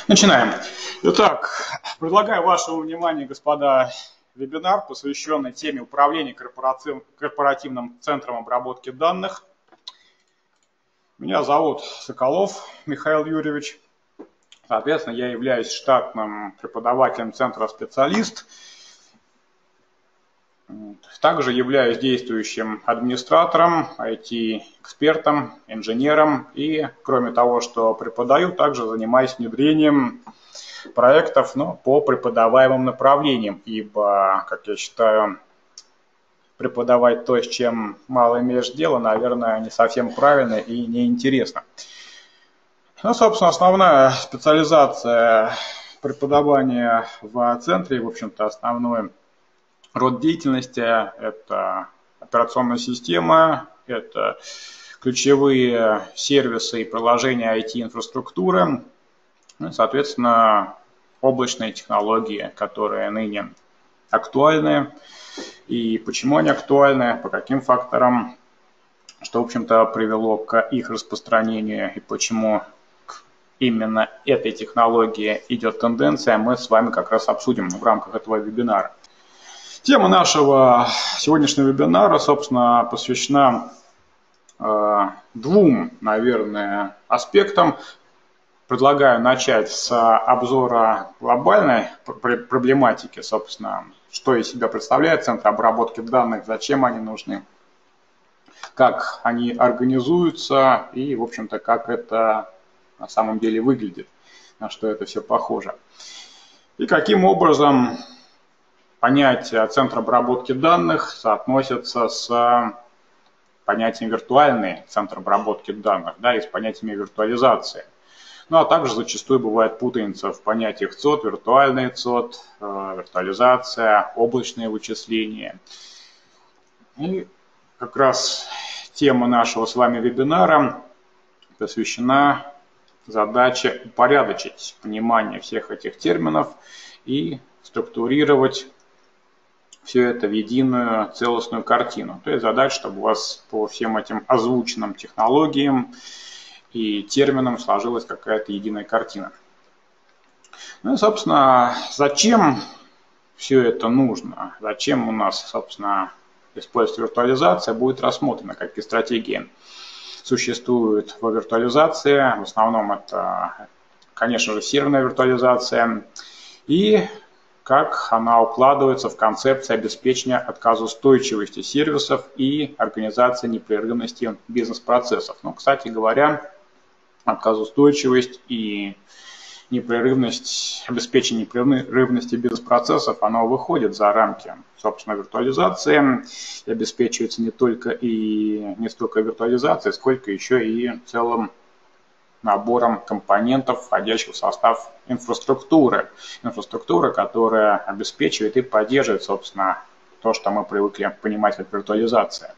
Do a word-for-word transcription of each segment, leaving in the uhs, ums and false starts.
Начинаем. Итак, предлагаю вашему вниманию, господа, вебинар, посвященный теме управления корпоративным центром обработки данных. Меня зовут Соколов Михаил Юрьевич. Соответственно, я являюсь штатным преподавателем центра специалист. Также являюсь действующим администратором, ай ти-экспертом, инженером и, кроме того, что преподаю, также занимаюсь внедрением проектов, но по преподаваемым направлениям, ибо, как я считаю, преподавать то, с чем мало имеешь дело, наверное, не совсем правильно и неинтересно. Ну, собственно, основная специализация преподавания в центре, в общем-то, основной род деятельности – это операционная система, это ключевые сервисы и приложения ай ти-инфраструктуры, ну, соответственно, облачные технологии, которые ныне актуальны. И почему они актуальны, по каким факторам, что, в общем-то, привело к их распространению и почему к именно этой технологии идет тенденция, мы с вами как раз обсудим в рамках этого вебинара. Тема нашего сегодняшнего вебинара, собственно, посвящена э, двум, наверное, аспектам. Предлагаю начать с обзора глобальной проблематики, собственно, что из себя представляет центр обработки данных, зачем они нужны, как они организуются и, в общем-то, как это на самом деле выглядит, на что это все похоже. И каким образом понятие центра обработки данных соотносится с понятием виртуальный центр обработки данных, да, и с понятиями виртуализации. Ну, а также зачастую бывает путаница в понятиях цод, виртуальный цод, виртуализация, облачные вычисления. И как раз тема нашего с вами вебинара посвящена задаче упорядочить понимание всех этих терминов и структурировать все это в единую целостную картину. То есть задача, чтобы у вас по всем этим озвученным технологиям и терминам сложилась какая-то единая картина. Ну и, собственно, зачем все это нужно? Зачем у нас, собственно, использовать виртуализация, будет рассмотрена, какие стратегии существуют в виртуализации. В основном это, конечно же, серверная виртуализация. И как она укладывается в концепцию обеспечения отказоустойчивости сервисов и организации непрерывности бизнес-процессов. Ну, кстати говоря, отказоустойчивость и непрерывность, обеспечение непрерывности бизнес-процессов, оно выходит за рамки, собственно, виртуализации, и обеспечивается не только и не столько виртуализацией, сколько еще и целым набором компонентов, входящих в состав инфраструктуры. Инфраструктура, которая обеспечивает и поддерживает, собственно, то, что мы привыкли понимать как виртуализация.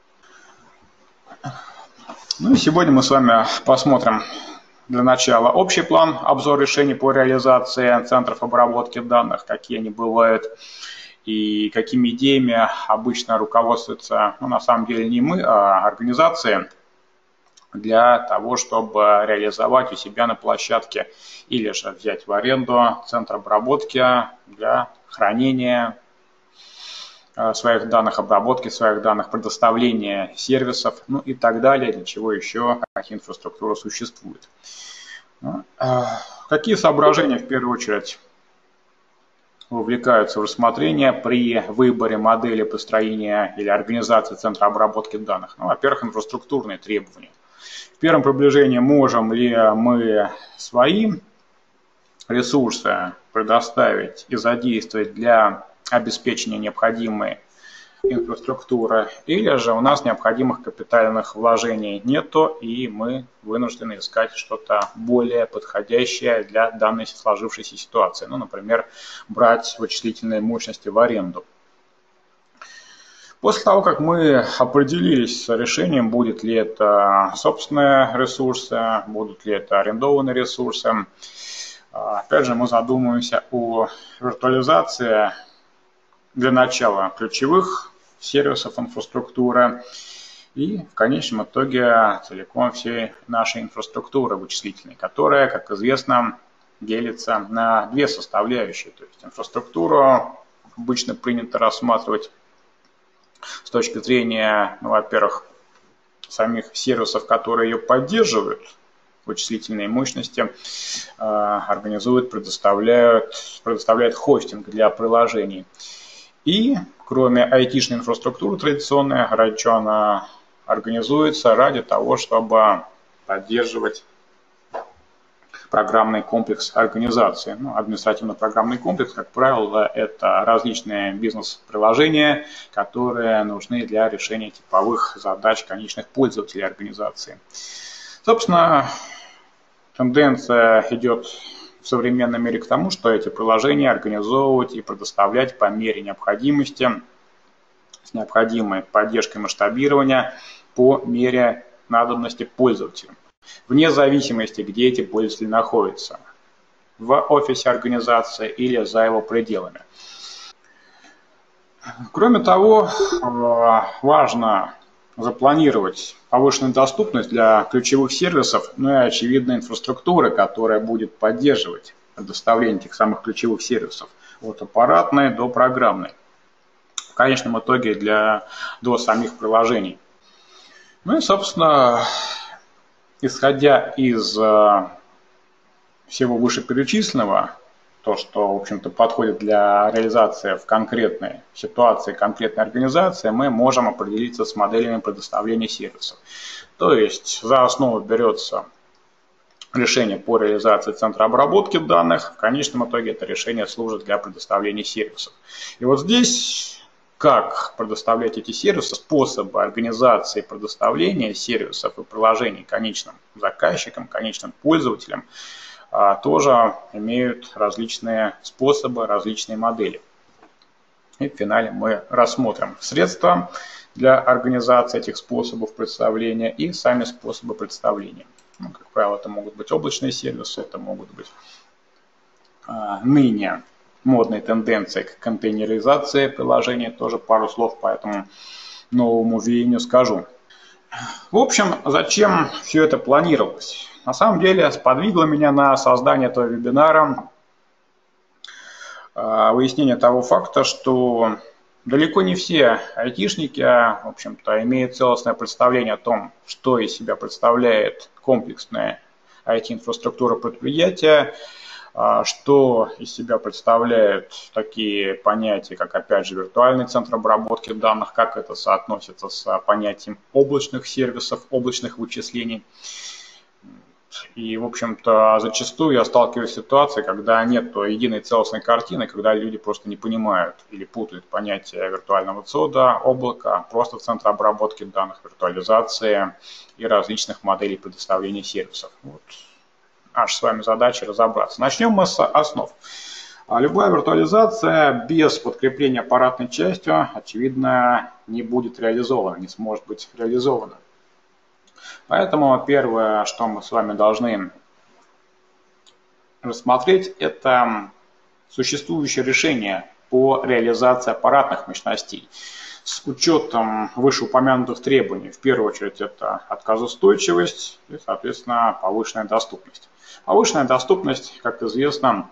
Ну и сегодня мы с вами посмотрим для начала общий план, обзор решений по реализации центров обработки данных, какие они бывают и какими идеями обычно руководствуются, ну, на самом деле не мы, а организации, для того, чтобы реализовать у себя на площадке или же взять в аренду центр обработки для хранения своих данных, обработки своих данных, предоставления сервисов, ну и так далее, для чего еще какие инфраструктуры существуют. Ну, какие соображения в первую очередь вовлекаются в рассмотрение при выборе модели построения или организации центра обработки данных? Ну, во-первых, инфраструктурные требования. В первом приближении, можем ли мы свои ресурсы предоставить и задействовать для обеспечения необходимой инфраструктуры, или же у нас необходимых капитальных вложений нету, и мы вынуждены искать что-то более подходящее для данной сложившейся ситуации. Ну, например, брать вычислительные мощности в аренду. После того, как мы определились с решением, будет ли это собственные ресурсы, будут ли это арендованные ресурсы, опять же мы задумываемся о виртуализации для начала ключевых сервисов инфраструктуры и в конечном итоге целиком всей нашей инфраструктуры вычислительной, которая, как известно, делится на две составляющие. То есть инфраструктуру обычно принято рассматривать с точки зрения, ну, во-первых, самих сервисов, которые ее поддерживают, вычислительные мощности, организуют, предоставляют, предоставляют хостинг для приложений. И кроме айтишной инфраструктуры традиционной, ради чего она организуется, ради того, чтобы поддерживать программный комплекс организации. Ну, административно-программный комплекс, как правило, это различные бизнес-приложения, которые нужны для решения типовых задач конечных пользователей организации. Собственно, тенденция идет в современном мире к тому, что эти приложения организовывать и предоставлять по мере необходимости, с необходимой поддержкой масштабирования, по мере надобности пользователям, вне зависимости, где эти пользователи находятся, в офисе организации или за его пределами. Кроме того, важно запланировать повышенную доступность для ключевых сервисов, ну и очевидно инфраструктуры, которая будет поддерживать предоставление этих самых ключевых сервисов, от аппаратной до программной, в конечном итоге для, до самих приложений. Ну и, собственно, исходя из э, всего вышеперечисленного, то, что, в общем-то, подходит для реализации в конкретной ситуации, конкретной организации, мы можем определиться с моделями предоставления сервисов. То есть за основу берется решение по реализации центра обработки данных, в конечном итоге это решение служит для предоставления сервисов. И вот здесь как предоставлять эти сервисы, способы организации предоставления сервисов и приложений конечным заказчикам, конечным пользователям, тоже имеют различные способы, различные модели. И в финале мы рассмотрим средства для организации этих способов представления и сами способы представления. Ну, как правило, это могут быть облачные сервисы, это могут быть а, ныне модные тенденции к контейнеризации приложения. Тоже пару слов по этому новому веянию скажу. В общем, зачем все это планировалось? На самом деле сподвигло меня на создание этого вебинара выяснение того факта, что далеко не все айтишники, в общем-то, имеют целостное представление о том, что из себя представляет комплексная ай ти-инфраструктура предприятия, что из себя представляют такие понятия, как, опять же, виртуальный центр обработки данных, как это соотносится с понятием облачных сервисов, облачных вычислений. И, в общем-то, зачастую я сталкиваюсь с ситуацией, когда нет единой целостной картины, когда люди просто не понимают или путают понятия виртуального цода, облака, просто центра обработки данных, виртуализации и различных моделей предоставления сервисов. Вот. Наша с вами задача разобраться. Начнем мы с основ. Любая виртуализация без подкрепления аппаратной частью, очевидно, не будет реализована, не сможет быть реализована. Поэтому первое, что мы с вами должны рассмотреть, это существующее решение по реализации аппаратных мощностей с учетом вышеупомянутых требований. В первую очередь это отказоустойчивость и, соответственно, повышенная доступность. Повышенная доступность, как известно,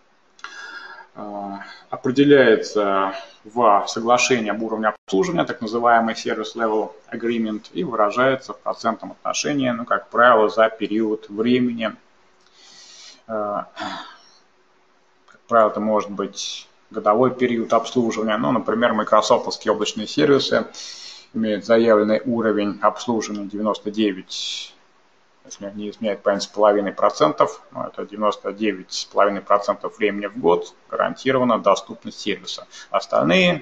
определяется в соглашении об уровне обслуживания, так называемый Service Level Agreement, и выражается в процентном отношении, ну, как правило, за период времени. Как правило, это может быть годовой период обслуживания. Ну, например, майкрософтовские облачные сервисы имеют заявленный уровень обслуживания девяносто девять, если не изменяет память, с половиной процентов, ну, это девяносто девять с половиной процентов времени в год гарантирована доступность сервиса. Остальные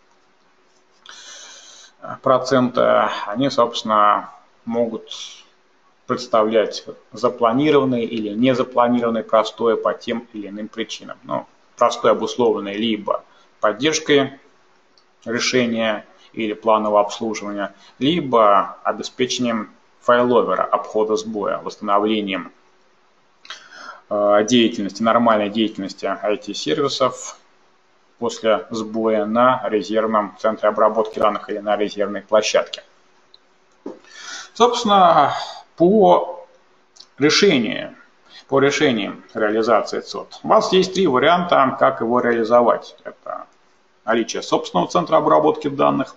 проценты, они, собственно, могут представлять запланированный или незапланированный простой по тем или иным причинам. Ну, простой обусловленный либо поддержкой решения или планового обслуживания, либо обеспечением файловера, обхода сбоя, восстановлением э, деятельности, нормальной деятельности ай ти-сервисов после сбоя на резервном центре обработки данных или на резервной площадке. Собственно, по решению по решениям реализации ЦОД. У вас есть три варианта, как его реализовать. Это наличие собственного центра обработки данных.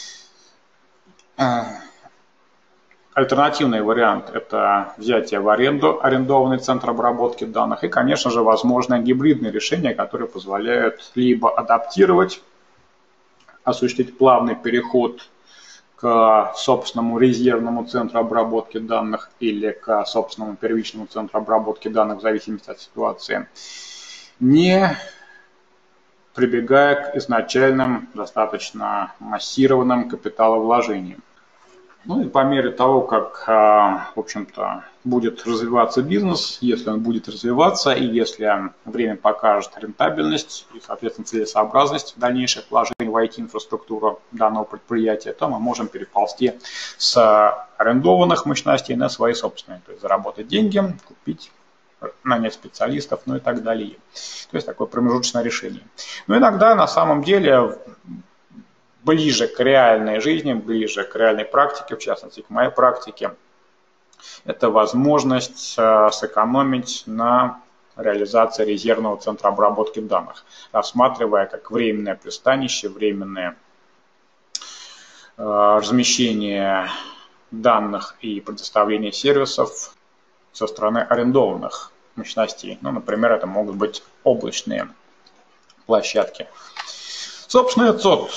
Альтернативный вариант – это взятие в аренду арендованный центр обработки данных. И, конечно же, возможно гибридные решения, которые позволяют либо адаптировать, осуществить плавный переход к собственному резервному центру обработки данных или к собственному первичному центру обработки данных в зависимости от ситуации, не прибегая к изначальным достаточно массированным капиталовложениям. Ну и по мере того, как, в общем-то, будет развиваться бизнес, если он будет развиваться и если время покажет рентабельность и, соответственно, целесообразность дальнейших вложений в ай ти-инфраструктуру данного предприятия, то мы можем переползти с арендованных мощностей на свои собственные, то есть заработать деньги, купить, нанять специалистов, ну и так далее. То есть такое промежуточное решение. Но иногда на самом деле ближе к реальной жизни, ближе к реальной практике, в частности к моей практике, это возможность сэкономить на реализации резервного центра обработки данных, рассматривая как временное пристанище, временное размещение данных и предоставление сервисов со стороны арендованных мощностей. Ну, например, это могут быть облачные площадки. Собственно, ЦОД.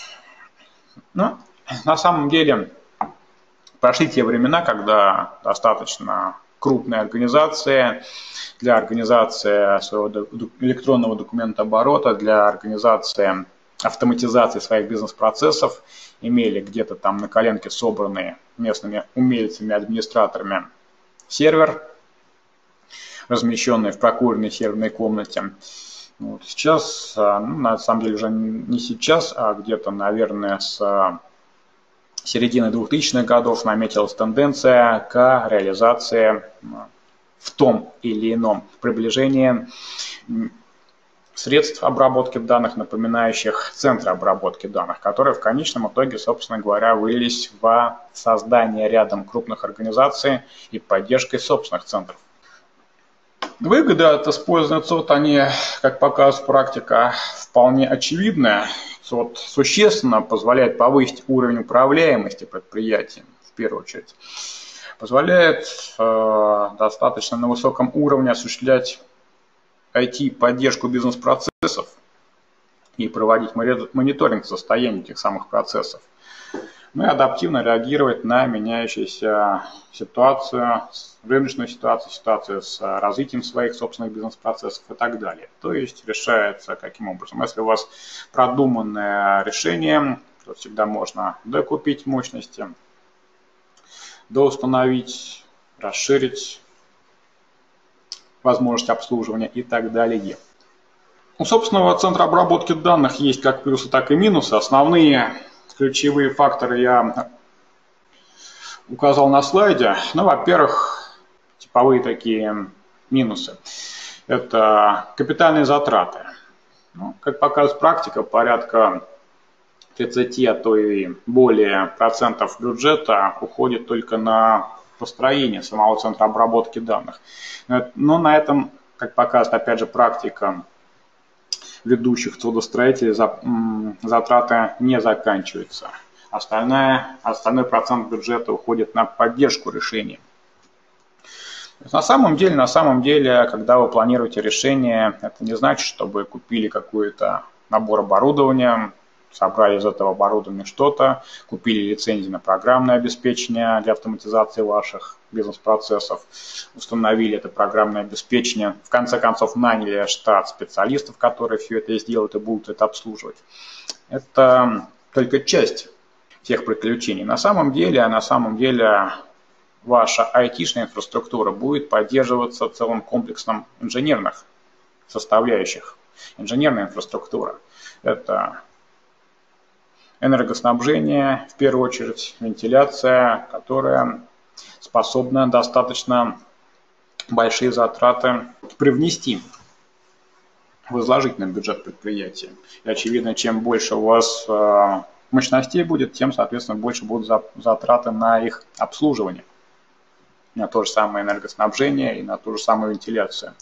Ну, на самом деле, прошли те времена, когда достаточно крупные организации для организации своего электронного документооборота, для организации автоматизации своих бизнес-процессов имели где-то там на коленке собранные местными умельцами, администраторами сервер, размещенный в прокуренной серверной комнате. Вот сейчас, ну, на самом деле уже не сейчас, а где-то, наверное, с середины двухтысячных годов наметилась тенденция к реализации в том или ином приближении средств обработки данных, напоминающих центры обработки данных, которые в конечном итоге, собственно говоря, вылились в создание рядом крупных организаций и поддержкой собственных центров. Выгоды от использования ЦОД, они, как показывает практика, вполне очевидны. ЦОД существенно позволяет повысить уровень управляемости предприятием, в первую очередь. Позволяет э, достаточно на высоком уровне осуществлять ай ти-поддержку бизнес-процессов и проводить мониторинг состояния этих самых процессов. Ну и адаптивно реагировать на меняющуюся ситуацию, рыночную ситуацию, ситуацию с развитием своих собственных бизнес-процессов и так далее. То есть решается каким образом. Если у вас продуманное решение, то всегда можно докупить мощности, доустановить, расширить возможность обслуживания и так далее. У собственного центра обработки данных есть как плюсы, так и минусы. Основные ключевые факторы я указал на слайде. Ну, во-первых, типовые такие минусы. Это капитальные затраты. Ну, как показывает практика, порядка тридцати, а то и более процентов бюджета уходит только на построение самого центра обработки данных. Но на этом, как показывает опять же практика ведущих трудостроителей, затраты не заканчиваются. Остальная, остальной процент бюджета уходит на поддержку решений. На самом деле, на самом деле, когда вы планируете решение, это не значит, что вы купили какой-то набор оборудования, собрали из этого оборудования что-то, купили лицензии на программное обеспечение для автоматизации ваших бизнес-процессов, установили это программное обеспечение, в конце концов наняли штат специалистов, которые все это сделают и будут это обслуживать. Это только часть всех приключений. На самом деле, на самом деле ваша айтишная инфраструктура будет поддерживаться целым комплексом инженерных составляющих. Инженерная инфраструктура – это энергоснабжение, в первую очередь вентиляция, которая способна достаточно большие затраты привнести, возложить на бюджет предприятия. И очевидно, чем больше у вас мощностей будет, тем, соответственно, больше будут затраты на их обслуживание. на то же самое энергоснабжение и на ту же самую вентиляцию.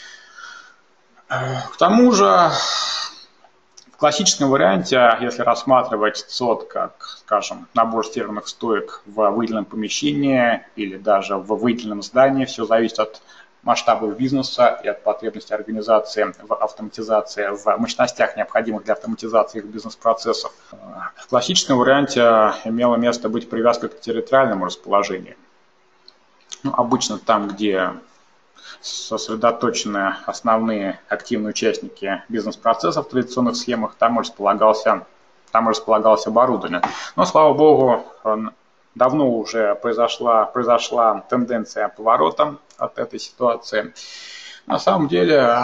К тому же, в классическом варианте, если рассматривать ЦОД как, скажем, набор серверных стоек в выделенном помещении или даже в выделенном здании, все зависит от масштабов бизнеса и от потребностей организации в автоматизации, в мощностях, необходимых для автоматизации их бизнес-процессов. В классическом варианте имело место быть привязка к территориальному расположению. Ну, обычно там, где сосредоточены основные активные участники бизнес-процессов в традиционных схемах, там располагался, там располагалось оборудование. Но, слава богу, давно уже произошла, произошла тенденция поворота от этой ситуации. На самом деле,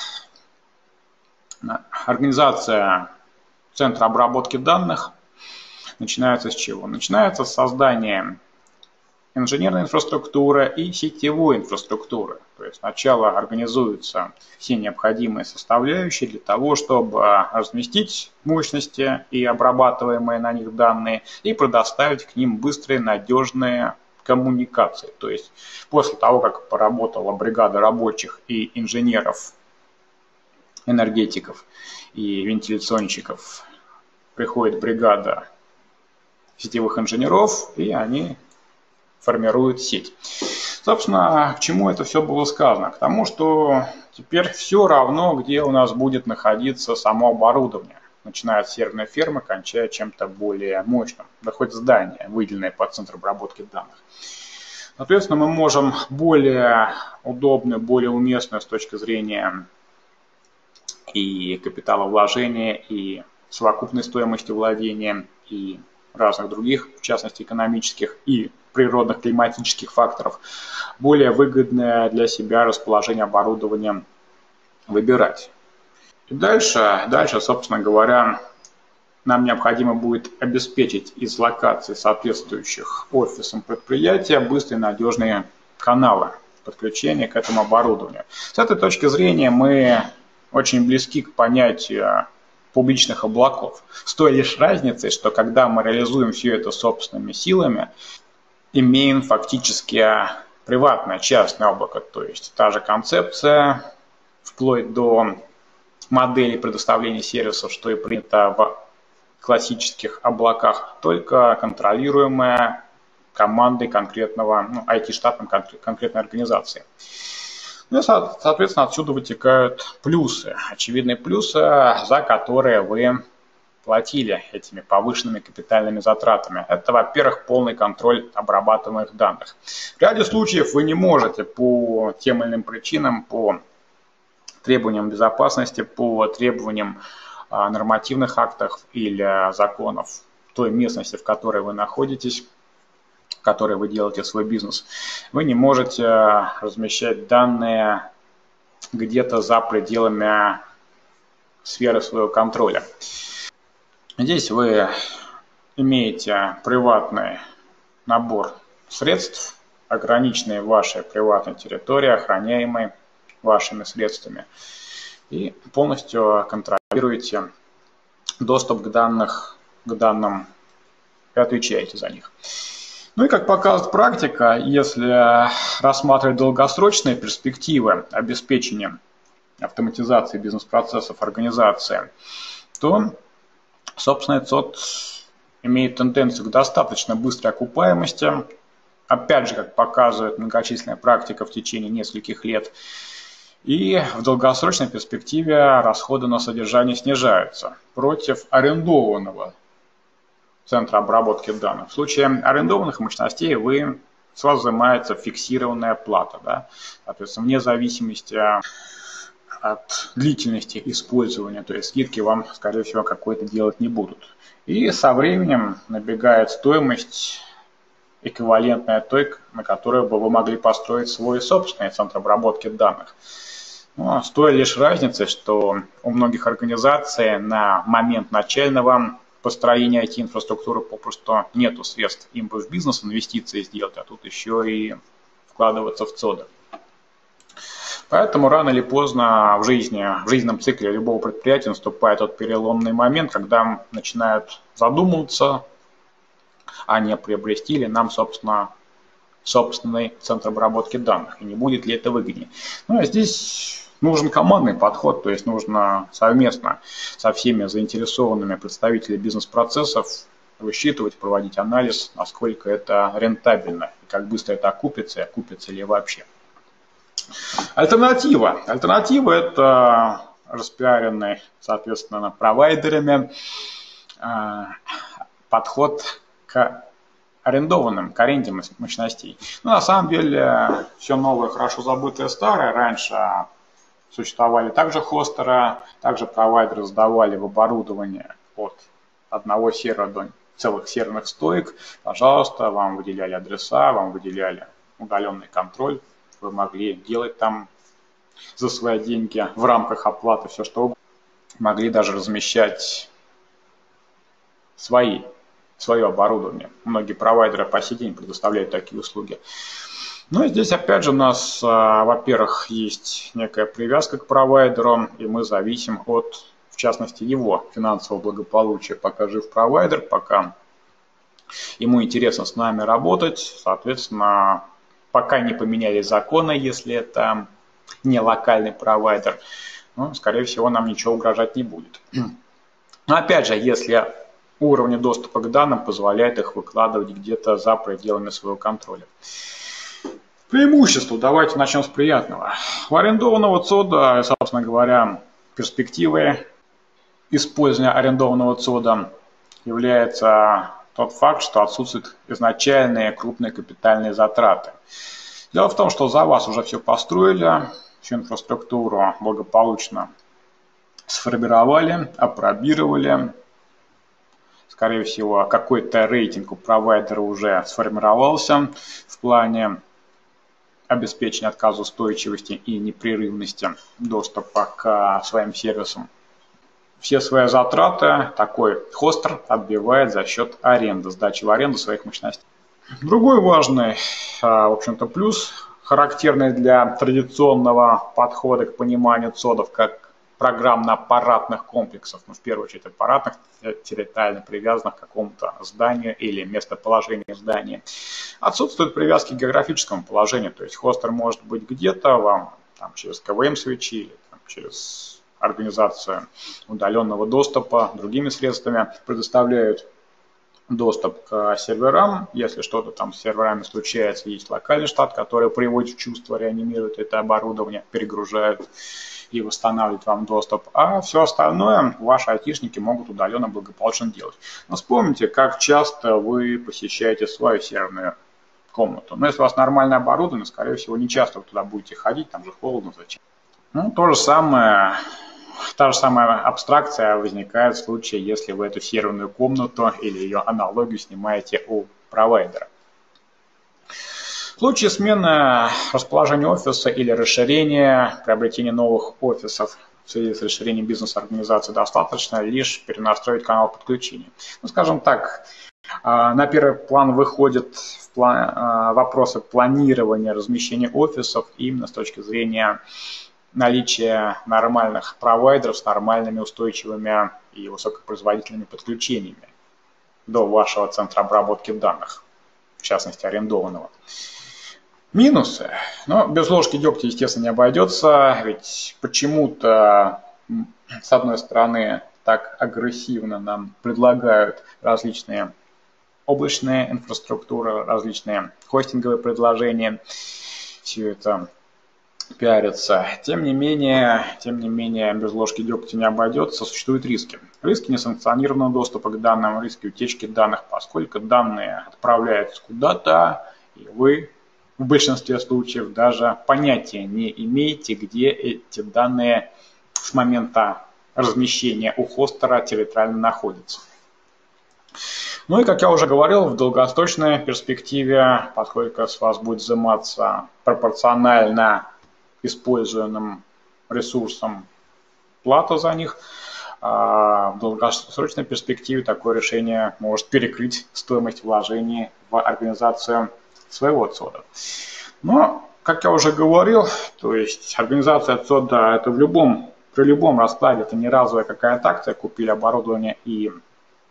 организация центра обработки данных начинается с чего? Начинается с создания инженерной инфраструктуры и сетевой инфраструктуры. То есть сначала организуются все необходимые составляющие для того, чтобы разместить мощности и обрабатываемые на них данные и предоставить к ним быстрые, надежные коммуникации. То есть после того, как поработала бригада рабочих и инженеров, энергетиков и вентиляционщиков, приходит бригада сетевых инженеров, и они формируют сеть. Собственно, к чему это все было сказано? К тому, что теперь все равно, где у нас будет находиться само оборудование, начиная от серверной фермы, кончая чем-то более мощным, да хоть здание, выделенное под центр обработки данных. Соответственно, мы можем более удобно, более уместно с точки зрения и капиталовложения, и совокупной стоимости владения, и разных других, в частности экономических и природных климатических факторов, более выгодное для себя расположение оборудования выбирать. И дальше, дальше, собственно говоря, нам необходимо будет обеспечить из локаций соответствующих офисам предприятия быстрые надежные каналы подключения к этому оборудованию. С этой точки зрения мы очень близки к понятию публичных облаков. С той лишь разницей, что когда мы реализуем все это собственными силами, имеем фактически приватное, частное облако. То есть та же концепция, вплоть до модели предоставления сервисов, что и принято в классических облаках, только контролируемая командой конкретного, ну, ай ти-штатом конкретной организации. Ну и, соответственно, отсюда вытекают плюсы, очевидные плюсы, за которые вы платили этими повышенными капитальными затратами. Это, во-первых, полный контроль обрабатываемых данных. В ряде случаев вы не можете по тем или иным причинам, по требованиям безопасности, по требованиям нормативных актов или законов той местности, в которой вы находитесь, в которой вы делаете свой бизнес, вы не можете размещать данные где-то за пределами сферы своего контроля. Здесь вы имеете приватный набор средств, ограниченные в вашей приватной территории, охраняемой вашими средствами, и полностью контролируете доступ к, данных, к данным и отвечаете за них. Ну и как показывает практика, если рассматривать долгосрочные перспективы обеспечения автоматизации бизнес-процессов организации, то собственно, ЦОД имеет тенденцию к достаточно быстрой окупаемости. Опять же, как показывает многочисленная практика в течение нескольких лет. И в долгосрочной перспективе расходы на содержание снижаются против арендованного центра обработки данных. В случае арендованных мощностей вы, с вас взимается фиксированная плата. Да? Соответственно, вне зависимости от длительности использования, то есть скидки вам, скорее всего, какой-то делать не будут. И со временем набегает стоимость, эквивалентная той, на которую бы вы могли построить свой собственный центр обработки данных. Но с той лишь разницей, что у многих организаций на момент начального построения ай ти-инфраструктуры попросту нету средств им бы в бизнес инвестиции сделать, а тут еще и вкладываться в ЦОДы. Поэтому рано или поздно в жизни, в жизненном цикле любого предприятия наступает тот переломный момент, когда начинают задумываться, а не приобрести ли нам, собственно, собственный центр обработки данных, и не будет ли это выгоднее. Ну, а здесь нужен командный подход, то есть нужно совместно со всеми заинтересованными представителями бизнес-процессов высчитывать, проводить анализ, насколько это рентабельно, и как быстро это окупится, и окупится ли вообще. Альтернатива. Альтернатива – это распиаренный, соответственно, провайдерами подход к арендованным, к аренде мощностей. Но на самом деле все новое, хорошо забытое старое. Раньше существовали также хостеры, также провайдеры сдавали в оборудование от одного сервера до целых серверных стоек. Пожалуйста, вам выделяли адреса, вам выделяли удаленный контроль. Вы могли делать там за свои деньги в рамках оплаты все что угодно. Могли даже размещать свои, свое оборудование. Многие провайдеры по сей день предоставляют такие услуги. Ну и здесь опять же у нас, во-первых, есть некая привязка к провайдеру, и мы зависим от, в частности, его финансового благополучия. Пока жив провайдер, пока ему интересно с нами работать, соответственно, пока не поменялись законы, если это не локальный провайдер, ну, скорее всего, нам ничего угрожать не будет. Но опять же, если уровни доступа к данным позволяют их выкладывать где-то за пределами своего контроля. Преимущество. Давайте начнем с приятного. У арендованного цода, собственно говоря, перспективой использования арендованного цода является тот факт, что отсутствуют изначальные крупные капитальные затраты. Дело в том, что за вас уже все построили, всю инфраструктуру благополучно сформировали, апробировали. Скорее всего, какой-то рейтинг у провайдера уже сформировался в плане обеспечения отказоустойчивости и непрерывности доступа к своим сервисам. Все свои затраты такой хостер отбивает за счет аренды, сдачи в аренду своих мощностей. Другой важный, в общем-то, плюс, характерный для традиционного подхода к пониманию цодов как программно-аппаратных комплексов, ну, в первую очередь аппаратных, территориально привязанных к какому-то зданию или местоположению здания. Отсутствует привязки к географическому положению, то есть хостер может быть где-то, вам там, через ка вэ эм-свитчи или там, через организацию удаленного доступа другими средствами предоставляют доступ к серверам. Если что-то там с серверами случается, есть локальный штат, который приводит в чувство, реанимирует это оборудование, перегружает и восстанавливает вам доступ. А все остальное ваши айтишники могут удаленно благополучно делать. Но вспомните, как часто вы посещаете свою серверную комнату. Но если у вас нормальное оборудование, скорее всего, не часто вы туда будете ходить, там же холодно, зачем. Ну, то же самое, та же самая абстракция возникает в случае, если вы эту серверную комнату или ее аналогию снимаете у провайдера. В случае смены расположения офиса или расширения, приобретения новых офисов в связи с расширением бизнес-организации достаточно лишь перенастроить канал подключения. Ну, скажем так, на первый план выходят в план, вопросы планирования размещения офисов именно с точки зрения наличия нормальных провайдеров с нормальными, устойчивыми и высокопроизводительными подключениями до вашего центра обработки данных, в частности арендованного. Минусы. Но без ложки дегтя, естественно, не обойдется, ведь почему-то, с одной стороны, так агрессивно нам предлагают различные облачные инфраструктуры, различные хостинговые предложения. Все это пиарится. Тем не менее, тем не менее, без ложки дегтя не обойдется, существуют риски. Риски несанкционированного доступа к данным, риски утечки данных, поскольку данные отправляются куда-то, и вы в большинстве случаев даже понятия не имеете, где эти данные с момента размещения у хостера территориально находятся. Ну и, как я уже говорил, в долгосрочной перспективе, поскольку с вас будет взиматься пропорционально используемым ресурсам плата за них, в долгосрочной перспективе такое решение может перекрыть стоимость вложений в организацию своего цода. Но, как я уже говорил, то есть организация цода это в любом, при любом раскладе, это не разовая какая-то акция, купили оборудование и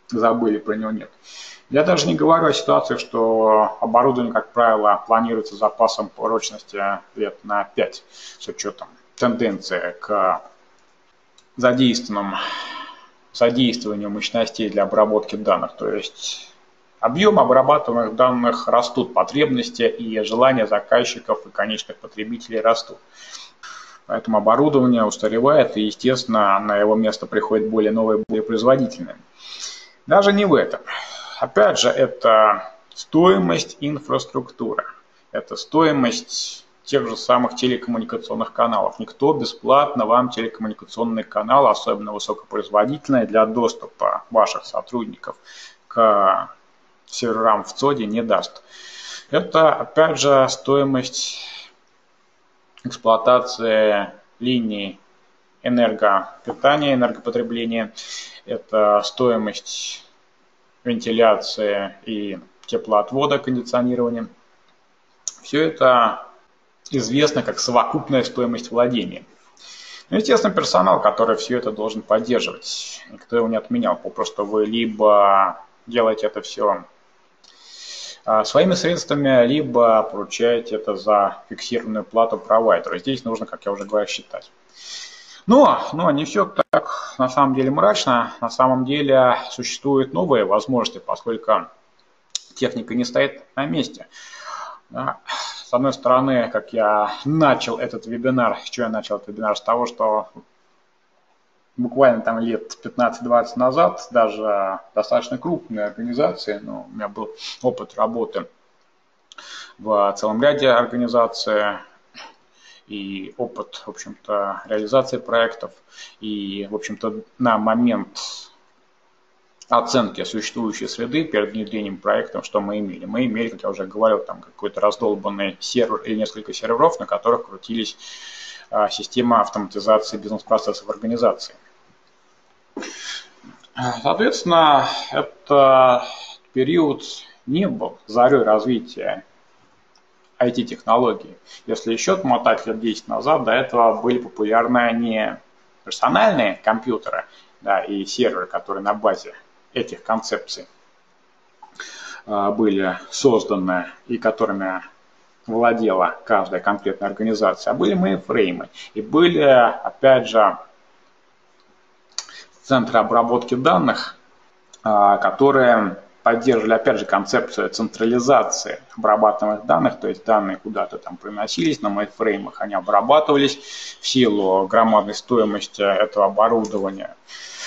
забыли, про него нет. Я даже не говорю о ситуации, что оборудование, как правило, планируется с запасом прочности лет на пять, с учетом тенденции к задействованным, задействованию мощностей для обработки данных. То есть объем обрабатываемых данных растут, потребности и желания заказчиков и конечных потребителей растут. Поэтому оборудование устаревает, и, естественно, на его место приходит более новое, более производительное. Даже не в этом. Опять же, это стоимость инфраструктуры, это стоимость тех же самых телекоммуникационных каналов. Никто бесплатно вам телекоммуникационный канал, особенно высокопроизводительный, для доступа ваших сотрудников к серверам в ЦОДе не даст. Это, опять же, стоимость эксплуатации линий энергопитания, энергопотребления. Это стоимость вентиляции и теплоотвода, кондиционирования. Все это известно как совокупная стоимость владения. Ну, естественно, персонал, который все это должен поддерживать. Никто его не отменял. Попросту вы либо делаете это все своими средствами, либо поручаете это за фиксированную плату провайдеру. Здесь нужно, как я уже говорил, считать. Но, но не все так на самом деле мрачно. На самом деле существуют новые возможности, поскольку техника не стоит на месте. С одной стороны, как я начал этот вебинар, с чего я начал этот вебинар? С того, что буквально там лет пятнадцать-двадцать назад даже достаточно крупные организации, но у меня был опыт работы в целом ряде организаций и опыт, в общем-то, реализации проектов. И, в общем-то, на момент оценки существующей среды перед внедрением проекта, что мы имели? Мы имели, как я уже говорил, там какой-то раздолбанный сервер или несколько серверов, на которых крутились а, система автоматизации бизнес-процессов организации. Соответственно, этот период не был зарей развития ай ти-технологий. Если еще отмотать лет десять назад, до этого были популярны не персональные компьютеры, да, и серверы, которые на базе этих концепций а, были созданы и которыми владела каждая конкретная организация, а были мейнфреймы. И были, опять же, центры обработки данных, а, которые поддерживали, опять же, концепцию централизации обрабатываемых данных, то есть данные куда-то там приносились, на мейнфреймах они обрабатывались в силу громадной стоимости этого оборудования.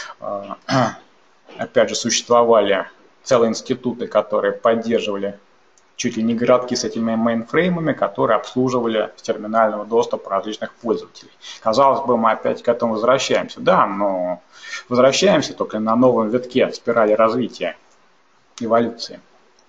Опять же, существовали целые институты, которые поддерживали чуть ли не городки с этими мейнфреймами, которые обслуживали с терминального доступа различных пользователей. Казалось бы, мы опять к этому возвращаемся. Да, но возвращаемся только на новом витке спирали развития, эволюции.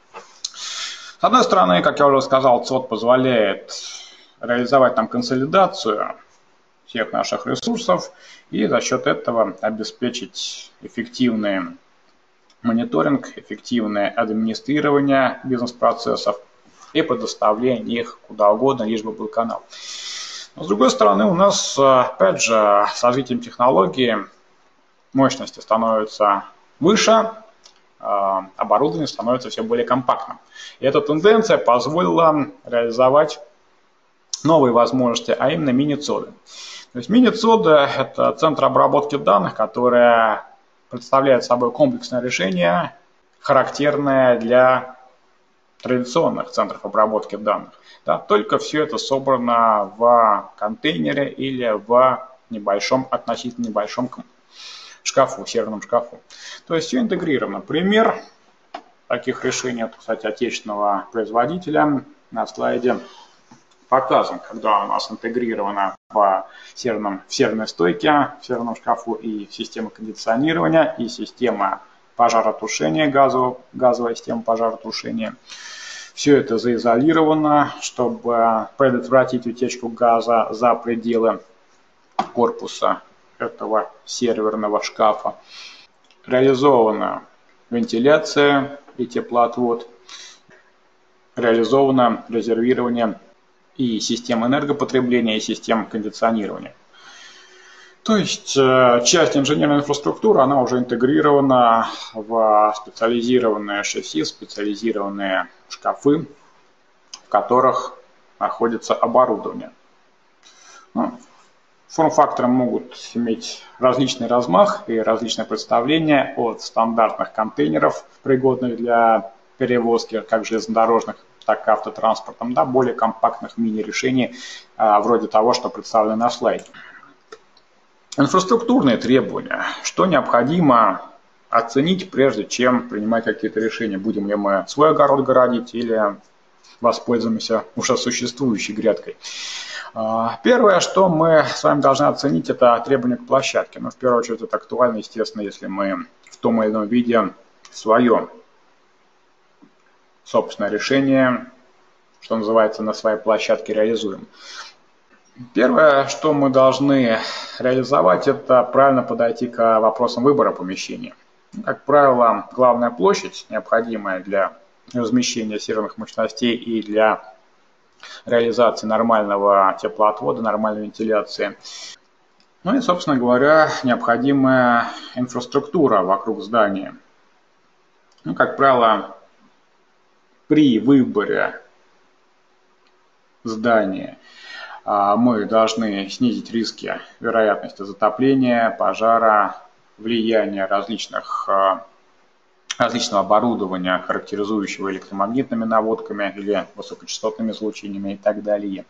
С одной стороны, как я уже сказал, ЦОД позволяет реализовать там консолидацию всех наших ресурсов и за счет этого обеспечить эффективный мониторинг, эффективное администрирование бизнес-процессов и предоставление их куда угодно, лишь бы был канал. Но с другой стороны, у нас, опять же, с развитием технологий мощности становятся выше, оборудование становится все более компактным. И эта тенденция позволила реализовать новые возможности, а именно мини-цоды. То есть мини-цоды – это центр обработки данных, которые представляет собой комплексное решение, характерное для традиционных центров обработки данных. Да, только все это собрано в контейнере или в небольшом, относительно небольшом шкафу, серверном шкафу. То есть все интегрировано. Пример таких решений, это, кстати, отечественного производителя на слайде показан, когда у нас интегрировано в, серверном, в серверной стойке, в серверном шкафу и система кондиционирования, и система пожаротушения, газового, газовая система пожаротушения. Все это заизолировано, чтобы предотвратить утечку газа за пределы корпуса этого серверного шкафа. Реализована вентиляция и теплоотвод, реализовано резервирование и систем энергопотребления, и систем кондиционирования. То есть э, часть инженерной инфраструктуры, она уже интегрирована в специализированные шасси, специализированные шкафы, в которых находится оборудование. Ну, форм-факторы могут иметь различный размах и различное представление от стандартных контейнеров, пригодных для перевозки как железнодорожных, так и автотранспортом, до более компактных мини-решений, вроде того, что представлено на слайде. Инфраструктурные требования. Что необходимо оценить, прежде чем принимать какие-то решения? Будем ли мы свой огород городить или воспользуемся уже существующей грядкой? Первое, что мы с вами должны оценить, это требования к площадке. Но в первую очередь это актуально, естественно, если мы в том или ином виде свое собственное решение, что называется, на своей площадке реализуем. Первое, что мы должны реализовать, это правильно подойти к вопросам выбора помещения. Как правило, главная площадь, необходимая для размещения серверных мощностей и для реализации нормального теплоотвода, нормальной вентиляции. Ну и, собственно говоря, необходимая инфраструктура вокруг здания. Ну, как правило, при выборе здания мы должны снизить риски вероятности затопления, пожара, влияния различных различного оборудования, характеризующего электромагнитными наводками или высокочастотными излучениями и так далее.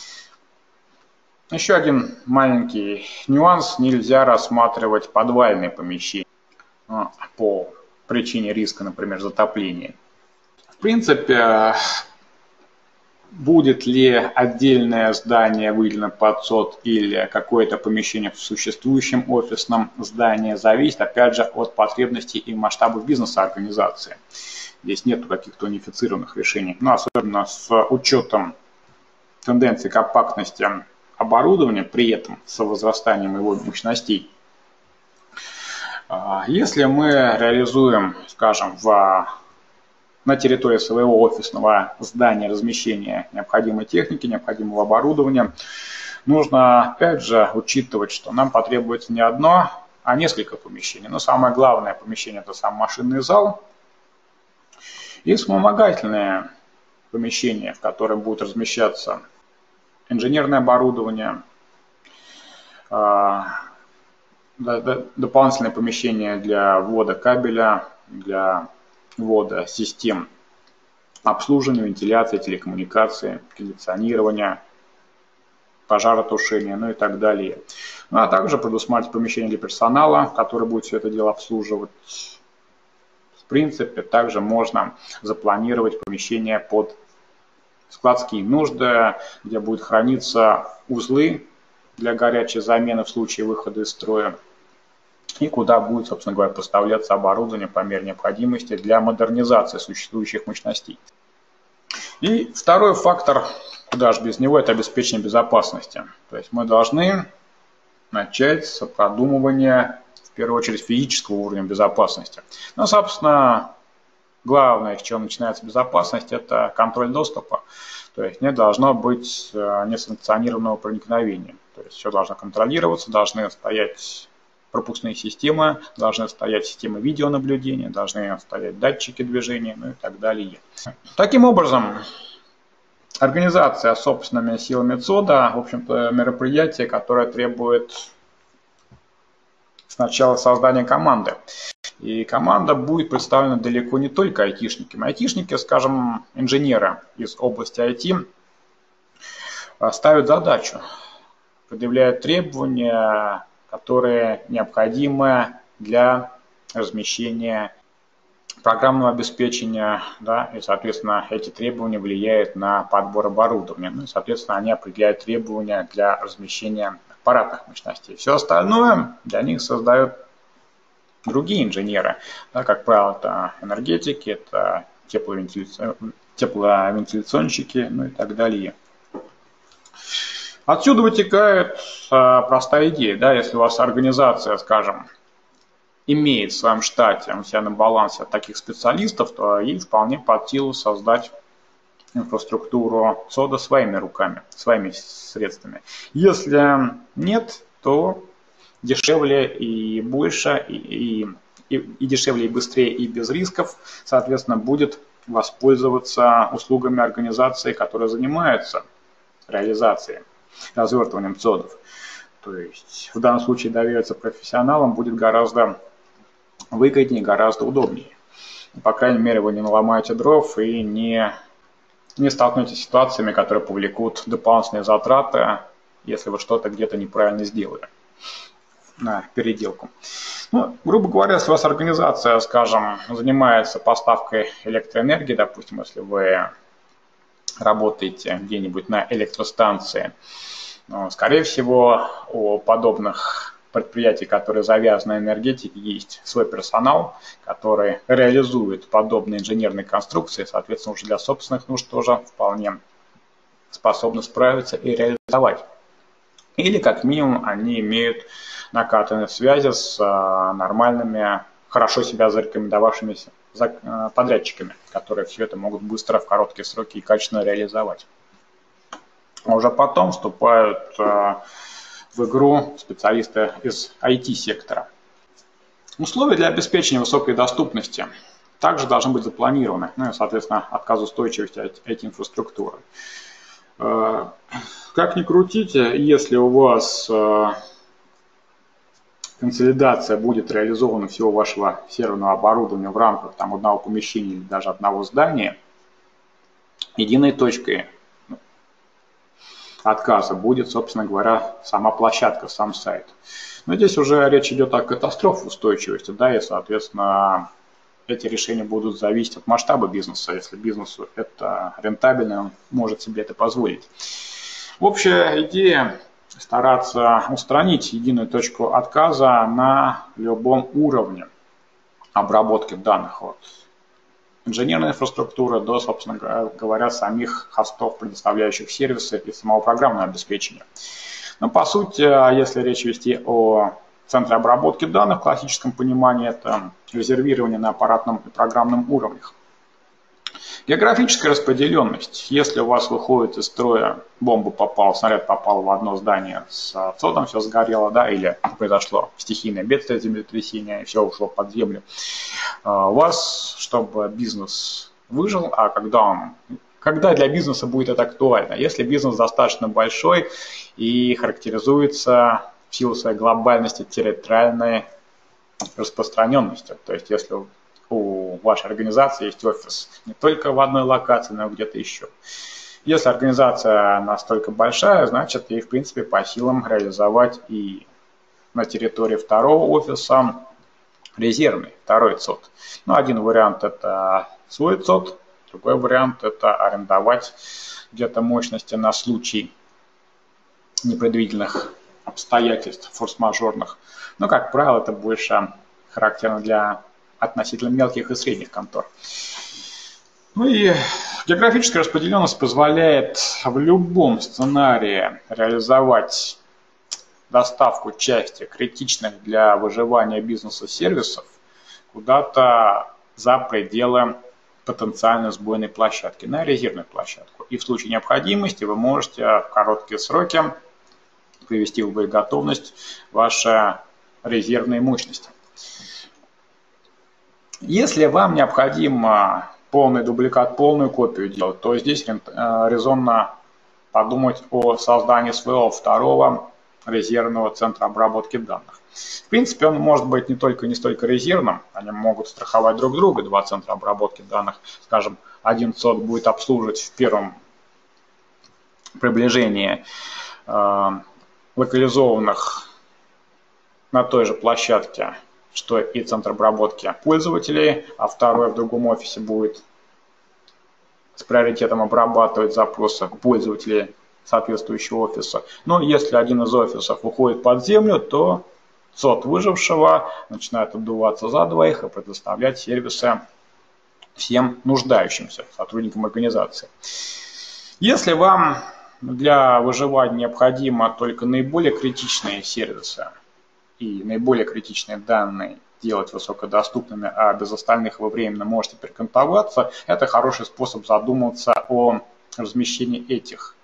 Еще один маленький нюанс. Нельзя рассматривать подвальные помещения по причине риска, например, затопления. В принципе, будет ли отдельное здание выделено под СОТ или какое-то помещение в существующем офисном здании, зависит, опять же, от потребностей и масштабов бизнеса организации. Здесь нет каких-то унифицированных решений, но особенно с учетом тенденции компактности оборудования, при этом с возрастанием его мощностей. Если мы реализуем, скажем, в на территории своего офисного здания размещения необходимой техники, необходимого оборудования, нужно опять же учитывать, что нам потребуется не одно, а несколько помещений. Но самое главное помещение – это сам машинный зал и вспомогательное помещение, в котором будет размещаться инженерное оборудование, дополнительное помещение для ввода кабеля, для ввода систем обслуживания, вентиляции, телекоммуникации, кондиционирования, пожаротушения, ну и так далее. Ну а также предусматривать помещение для персонала, который будет все это дело обслуживать. В принципе, также можно запланировать помещение под складские нужды, где будут храниться узлы для горячей замены в случае выхода из строя, и куда будет, собственно говоря, поставляться оборудование по мере необходимости для модернизации существующих мощностей. И второй фактор, куда же без него, это обеспечение безопасности. То есть мы должны начать с продумывания, в первую очередь, физического уровня безопасности. Но, собственно, главное, с чего начинается безопасность, это контроль доступа. То есть не должно быть несанкционированного проникновения. То есть все должно контролироваться, должны стоять пропускные системы, должны стоять системы видеонаблюдения, должны стоять датчики движения, ну и так далее. Таким образом, организация собственными силами ЦОДа, в общем-то, мероприятие, которое требует сначала создания команды. И команда будет представлена далеко не только айтишниками. Айтишники, скажем, инженеры из области ай ти, ставят задачу, предъявляют требования, которые необходимы для размещения программного обеспечения, да, и, соответственно, эти требования влияют на подбор оборудования, ну и, соответственно, они определяют требования для размещения аппаратных мощностей. Все остальное для них создают другие инженеры, да, как правило, это энергетики, это тепловентиляционщики, ну и так далее. Отсюда вытекает э, простая идея, да, если у вас организация, скажем, имеет в своем штате, у себя на балансе таких специалистов, то ей вполне под силу создать инфраструктуру ЦОДа своими руками, своими средствами. Если нет, то дешевле и больше, и, и, и дешевле, и быстрее, и без рисков, соответственно, будет воспользоваться услугами организации, которая занимается реализацией, развертыванием цодов. То есть в данном случае довериться профессионалам будет гораздо выгоднее, гораздо удобнее. По крайней мере, вы не наломаете дров и не, не столкнетесь с ситуациями, которые повлекут дополнительные затраты, если вы что-то где-то неправильно сделали на переделку. Ну, грубо говоря, если у вас организация, скажем, занимается поставкой электроэнергии, допустим, если вы работаете где-нибудь на электростанции, ну, скорее всего, у подобных предприятий, которые завязаны на энергетике, есть свой персонал, который реализует подобные инженерные конструкции, соответственно, уже для собственных нужд тоже вполне способны справиться и реализовать. Или, как минимум, они имеют накатанные связи с нормальными, хорошо себя зарекомендовавшимися подрядчиками, которые все это могут быстро, в короткие сроки и качественно реализовать. А уже потом вступают в игру специалисты из ай ти-сектора. Условия для обеспечения высокой доступности также должны быть запланированы, ну и, соответственно, отказоустойчивости ай ти-инфраструктуры. Как ни крутите, если у вас консолидация будет реализована всего вашего серверного оборудования в рамках там, одного помещения или даже одного здания, единой точкой отказа будет, собственно говоря, сама площадка, сам сайт. Но здесь уже речь идет о катастрофе устойчивости, да, и, соответственно, эти решения будут зависеть от масштаба бизнеса. Если бизнесу это рентабельно, он может себе это позволить. Общая идея – стараться устранить единую точку отказа на любом уровне обработки данных от инженерной инфраструктуры до, собственно говоря, самих хостов, предоставляющих сервисы и самого программного обеспечения. Но по сути, если речь вести о центре обработки данных в классическом понимании, это резервирование на аппаратном и программном уровнях. Географическая распределенность. Если у вас выходит из строя, бомба попала, снаряд попал в одно здание с цодом, все сгорело, да, или произошло стихийное бедствие, землетрясение, все ушло под землю. У вас, чтобы бизнес выжил, а когда он, когда для бизнеса будет это актуально? Если бизнес достаточно большой и характеризуется в силу своей глобальности территориальной распространенностью, то есть если у вашей организации есть офис не только в одной локации, но и где-то еще. Если организация настолько большая, значит ей в принципе по силам реализовать и на территории второго офиса резервный, второй цод. Ну, один вариант это свой цод, другой вариант это арендовать где-то мощности на случай непредвиденных обстоятельств, форс-мажорных. Но, как правило, это больше характерно для относительно мелких и средних контор. Ну и географическая распределенность позволяет в любом сценарии реализовать доставку части критичных для выживания бизнеса сервисов куда-то за пределы потенциальной сбойной площадки, на резервную площадку. И в случае необходимости вы можете в короткие сроки привести в боеготовность ваши резервные мощности. Если вам необходимо полный дубликат, полную копию делать, то здесь резонно подумать о создании своего второго резервного центра обработки данных. В принципе, он может быть не только не столько резервным, они могут страховать друг друга, два центра обработки данных. Скажем, один цод будет обслуживать в первом приближении э, локализованных на той же площадке, что и центр обработки пользователей, а второй в другом офисе будет с приоритетом обрабатывать запросы пользователей соответствующего офиса. Но если один из офисов уходит под землю, то цод выжившего начинает отдуваться за двоих и предоставлять сервисы всем нуждающимся сотрудникам организации. Если вам для выживания необходимо только наиболее критичные сервисы и наиболее критичные данные делать высокодоступными, а без остальных вы временно можете перекантоваться, это хороший способ задуматься о размещении этих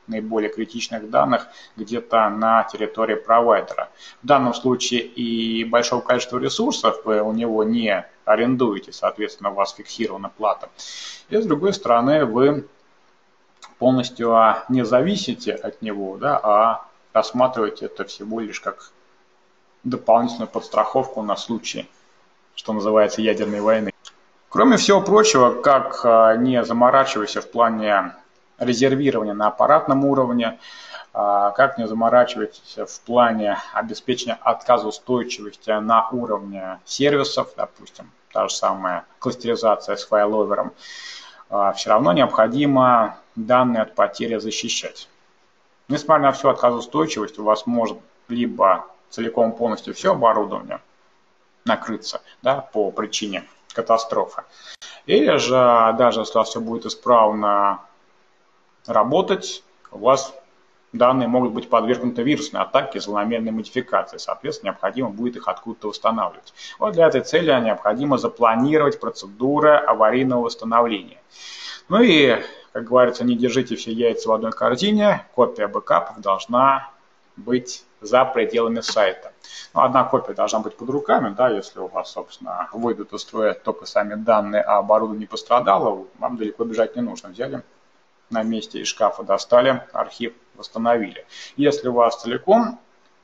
наиболее критичных данных где-то на территории провайдера. В данном случае и большого количества ресурсов вы у него не арендуете, соответственно, у вас фиксирована плата. И с другой стороны, вы полностью не зависите от него, да, а рассматриваете это всего лишь как дополнительную подстраховку на случай, что называется, ядерной войны. Кроме всего прочего, как не заморачивайся в плане резервирования на аппаратном уровне, как не заморачивайтесь в плане обеспечения отказоустойчивости на уровне сервисов, допустим, та же самая кластеризация с файловером, все равно необходимо данные от потери защищать. Несмотря на всю отказоустойчивость, у вас может либо целиком полностью все оборудование накрыться, да, по причине катастрофы, или же даже если у вас все будет исправно работать, у вас данные могут быть подвергнуты вирусной атаке, злонамеренной модификации, соответственно, необходимо будет их откуда-то восстанавливать. Вот для этой цели необходимо запланировать процедуры аварийного восстановления. Ну и, как говорится, не держите все яйца в одной корзине, копия бэкапов должна быть за пределами сайта. Ну, одна копия должна быть под руками, да, если у вас, собственно, выйдут из строя только сами данные, а оборудование не пострадало, вам далеко бежать не нужно. Взяли на месте из шкафа, достали архив, восстановили. Если у вас целиком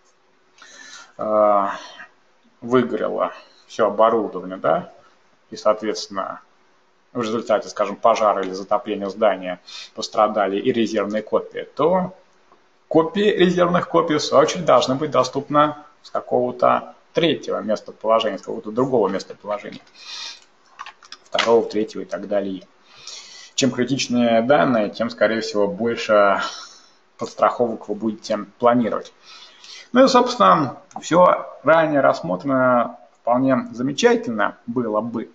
э, выгорело все оборудование, да, и, соответственно, в результате, скажем, пожара или затопления здания пострадали и резервные копии, то копии резервных копий, в свою очередь, должны быть доступны с какого-то третьего местоположения, с какого-то другого местоположения, второго, третьего и так далее. Чем критичнее данные, тем, скорее всего, больше подстраховок вы будете планировать. Ну и, собственно, все ранее рассмотрено вполне замечательно было бы,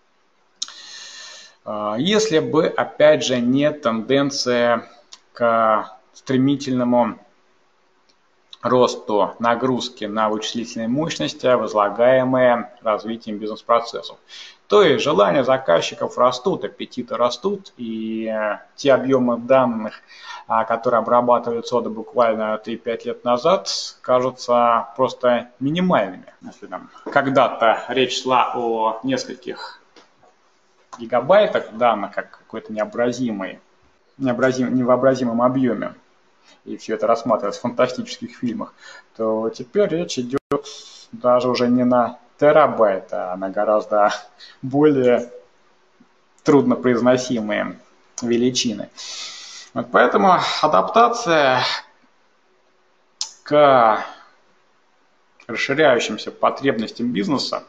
если бы, опять же, не тенденция к стремительному росту нагрузки на вычислительные мощности, возлагаемые развитием бизнес-процессов. То есть желания заказчиков растут, аппетиты растут, и те объемы данных, которые обрабатывали цоды буквально три-пять лет назад, кажутся просто минимальными. Если там когда-то речь шла о нескольких гигабайтах данных, как какой-то необразимый, необразим, невообразимом объеме, и все это рассматривалось в фантастических фильмах, то теперь речь идет даже уже не на терабайт, а на гораздо более труднопроизносимые величины. Вот поэтому адаптация к расширяющимся потребностям бизнеса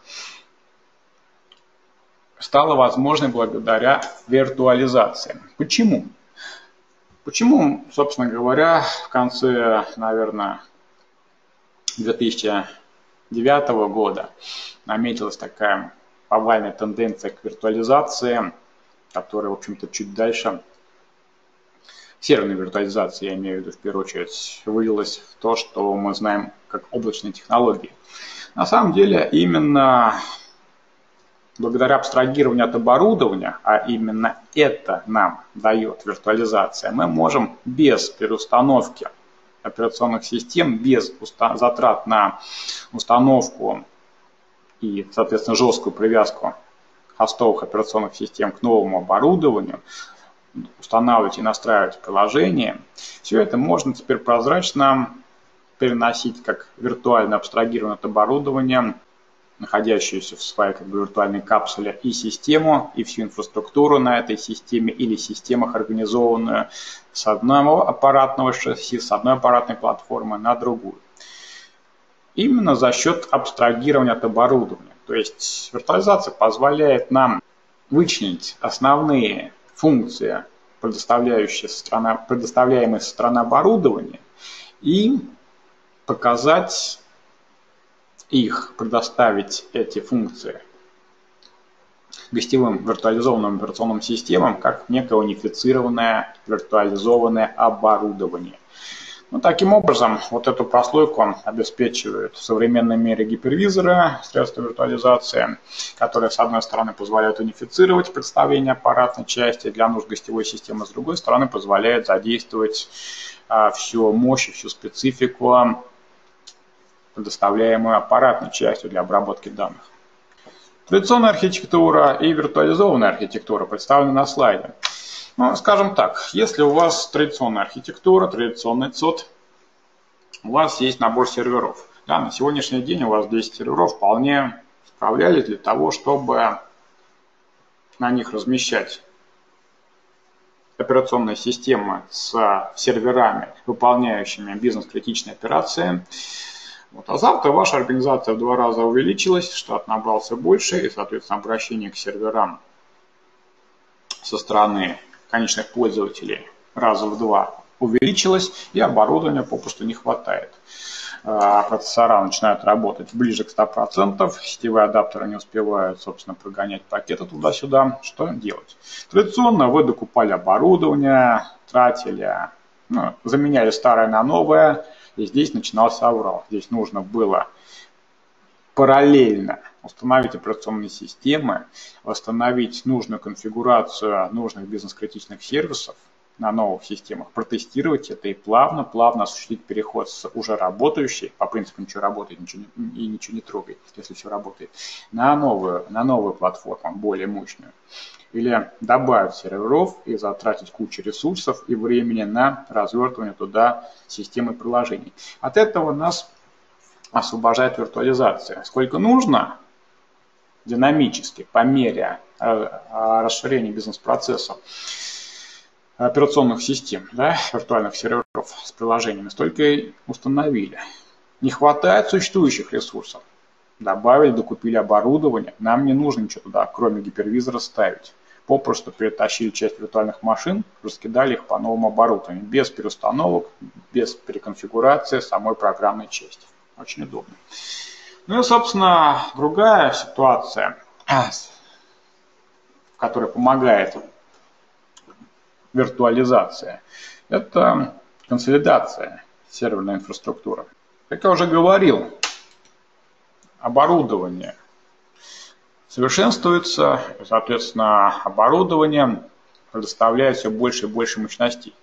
стала возможной благодаря виртуализации. Почему? Почему, собственно говоря, в конце, наверное, две тысячи девятого года наметилась такая повальная тенденция к виртуализации, которая, в общем-то, чуть дальше, серверной виртуализации, я имею в виду, в первую очередь, вылилась в то, что мы знаем как облачные технологии. На самом деле, именно благодаря абстрагированию от оборудования, а именно это нам дает виртуализация, мы можем без переустановки операционных систем, без затрат на установку и, соответственно, жесткую привязку хостовых операционных систем к новому оборудованию, устанавливать и настраивать приложение, все это можно теперь прозрачно переносить как виртуально абстрагированное от оборудования, находящуюся в своей как бы виртуальной капсуле, и систему, и всю инфраструктуру на этой системе или системах, организованную с одного аппаратного шасси, с одной аппаратной платформы на другую. Именно за счет абстрагирования от оборудования. То есть виртуализация позволяет нам вычленить основные функции, предоставляющие со стороны, предоставляемые со стороны оборудования, и показать их, предоставить эти функции гостевым виртуализованным операционным системам как некое унифицированное виртуализованное оборудование. Ну, таким образом, вот эту прослойку обеспечивают в современном мире гипервизоры, средства виртуализации, которые, с одной стороны, позволяют унифицировать представление аппаратной части для нужд гостевой системы, с другой стороны, позволяют задействовать а, всю мощь и всю специфику, предоставляемую аппаратной частью для обработки данных. Традиционная архитектура и виртуализованная архитектура представлены на слайде. Ну, скажем так, если у вас традиционная архитектура, традиционный ЦОД, у вас есть набор серверов. Да, на сегодняшний день у вас десять серверов вполне справлялись для того, чтобы на них размещать операционные системы с серверами, выполняющими бизнес-критичные операции. Вот. А завтра ваша организация в два раза увеличилась, штат набрался больше, и, соответственно, обращение к серверам со стороны конечных пользователей раза в два увеличилось, и оборудования попросту не хватает. Процессора начинают работать ближе к ста процентам, сетевые адаптеры не успевают, собственно, прогонять пакеты туда-сюда. Что делать? Традиционно вы докупали оборудование, тратили, ну, заменяли старое на новое, и здесь начинался аврал. Здесь нужно было параллельно установить операционные системы, восстановить нужную конфигурацию нужных бизнес-критичных сервисов на новых системах, протестировать это и плавно-плавно осуществить переход с уже работающей, по принципу ничего работает ничего не, и ничего не трогает, если все работает, на новую, на новую платформу, более мощную. Или добавить серверов и затратить кучу ресурсов и времени на развертывание туда системы приложений. От этого нас освобождает виртуализация. Сколько нужно динамически, по мере расширения бизнес-процессов, операционных систем, да, виртуальных серверов с приложениями, столько и установили. Не хватает существующих ресурсов. Добавили, докупили оборудование. Нам не нужно ничего туда, кроме гипервизора, ставить. Попросту перетащили часть виртуальных машин, раскидали их по новому оборудованию. Без переустановок, без переконфигурации самой программной части. Очень удобно. Ну и, собственно, другая ситуация, которая помогает виртуализация, это консолидация серверной инфраструктуры. Как я уже говорил, оборудование совершенствуется, соответственно, оборудование предоставляет все больше и больше мощностей.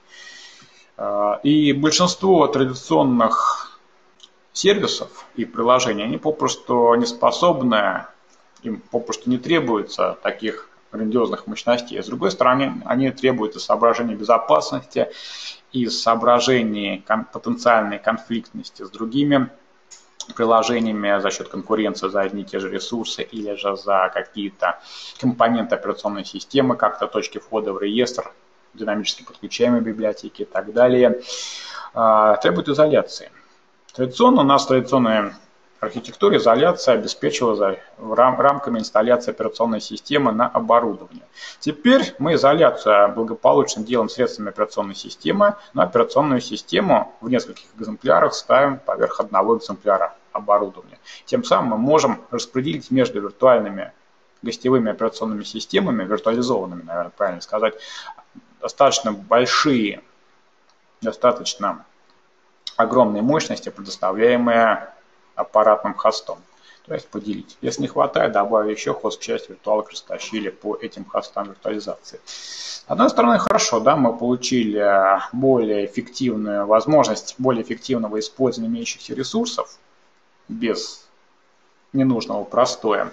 И большинство традиционных сервисов и приложений, они попросту не способны, им попросту не требуется таких грандиозных мощностей. С другой стороны, они требуют из соображений безопасности, из соображений потенциальной конфликтности с другими приложениями за счет конкуренции за одни и те же ресурсы или же за какие-то компоненты операционной системы, как-то точки входа в реестр, динамически подключаемые библиотеки и так далее, требует изоляции. Традиционно у нас в традиционной архитектуре изоляция обеспечивалась рамками инсталляции операционной системы на оборудование. Теперь мы изоляцию благополучно делаем средствами операционной системы, но операционную систему в нескольких экземплярах ставим поверх одного экземпляра оборудования. Тем самым мы можем распределить между виртуальными гостевыми операционными системами, виртуализованными, наверное, правильно сказать, достаточно большие, достаточно огромные мощности, предоставляемые аппаратным хостом. То есть поделить. Если не хватает, добавить еще хост, часть виртуалок растащили по этим хостам виртуализации. С одной стороны, хорошо, да, мы получили более эффективную возможность более эффективного использования имеющихся ресурсов без ненужного простоя.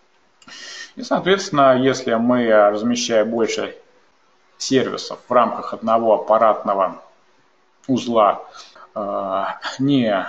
И, соответственно, если мы размещаем больше сервисов в рамках одного аппаратного узла, не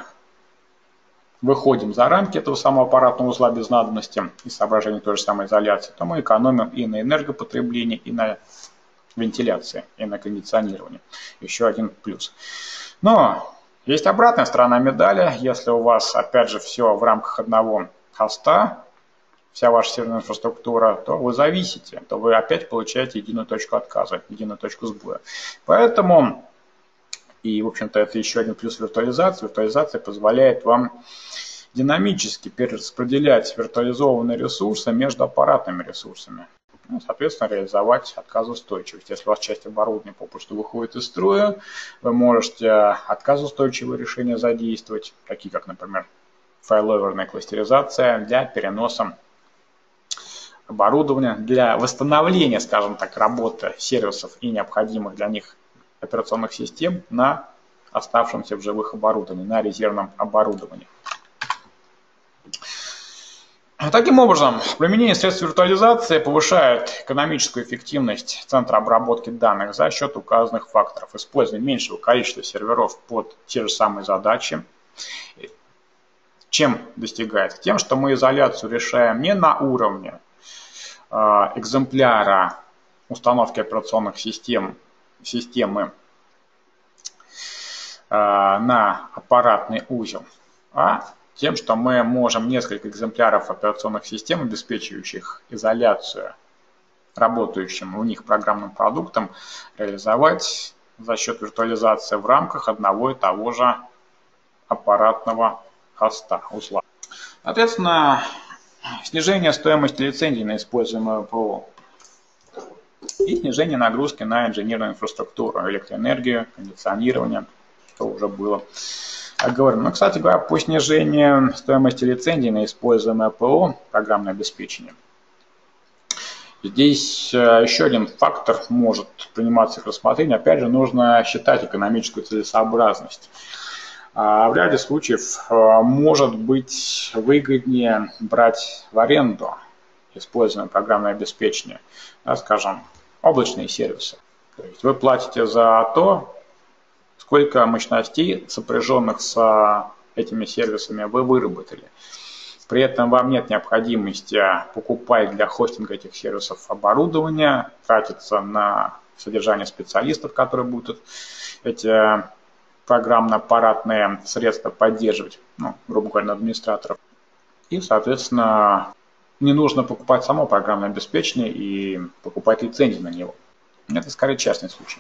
выходим за рамки этого самого аппаратного узла без надобности и соображений той же самой изоляции, то мы экономим и на энергопотреблении, и на вентиляции, и на кондиционировании. Еще один плюс. Но есть обратная сторона медали. Если у вас, опять же, все в рамках одного хоста, вся ваша серверная инфраструктура, то вы зависите, то вы опять получаете единую точку отказа, единую точку сбоя. Поэтому... И, в общем-то, это еще один плюс виртуализации. Виртуализация позволяет вам динамически перераспределять виртуализованные ресурсы между аппаратными ресурсами. ну, соответственно, реализовать отказоустойчивость. Если у вас часть оборудования попросту выходит из строя, вы можете отказоустойчивые решения задействовать, такие как, например, файловерная кластеризация для переноса оборудования, для восстановления, скажем так, работы сервисов и необходимых для них операционных систем на оставшемся в живых оборудовании, на резервном оборудовании. Таким образом, применение средств виртуализации повышает экономическую эффективность центра обработки данных за счет указанных факторов. Использование меньшего количества серверов под те же самые задачи. Чем достигается? Тем, что мы изоляцию решаем не на уровне э, экземпляра установки операционных систем, системы э, на аппаратный узел, а тем, что мы можем несколько экземпляров операционных систем, обеспечивающих изоляцию работающим у них программным продуктом, реализовать за счет виртуализации в рамках одного и того же аппаратного хоста, узла. Соответственно, снижение стоимости лицензий на используемое ПО и снижение нагрузки на инженерную инфраструктуру, электроэнергию, кондиционирование, что уже было говорено. Ну, кстати говоря, по снижению стоимости лицензий на используемое ПО, программное обеспечение, здесь еще один фактор может приниматься к рассмотрению. Опять же, нужно считать экономическую целесообразность. В ряде случаев может быть выгоднее брать в аренду используемое программное обеспечение, да, скажем, облачные сервисы. То есть вы платите за то, сколько мощностей, сопряженных с этими сервисами, вы выработали. При этом вам нет необходимости покупать для хостинга этих сервисов оборудование, тратиться на содержание специалистов, которые будут эти программно-аппаратные средства поддерживать, ну, грубо говоря, администраторов. И, соответственно, не нужно покупать само программное обеспечение и покупать лицензии на него. Это скорее частный случай.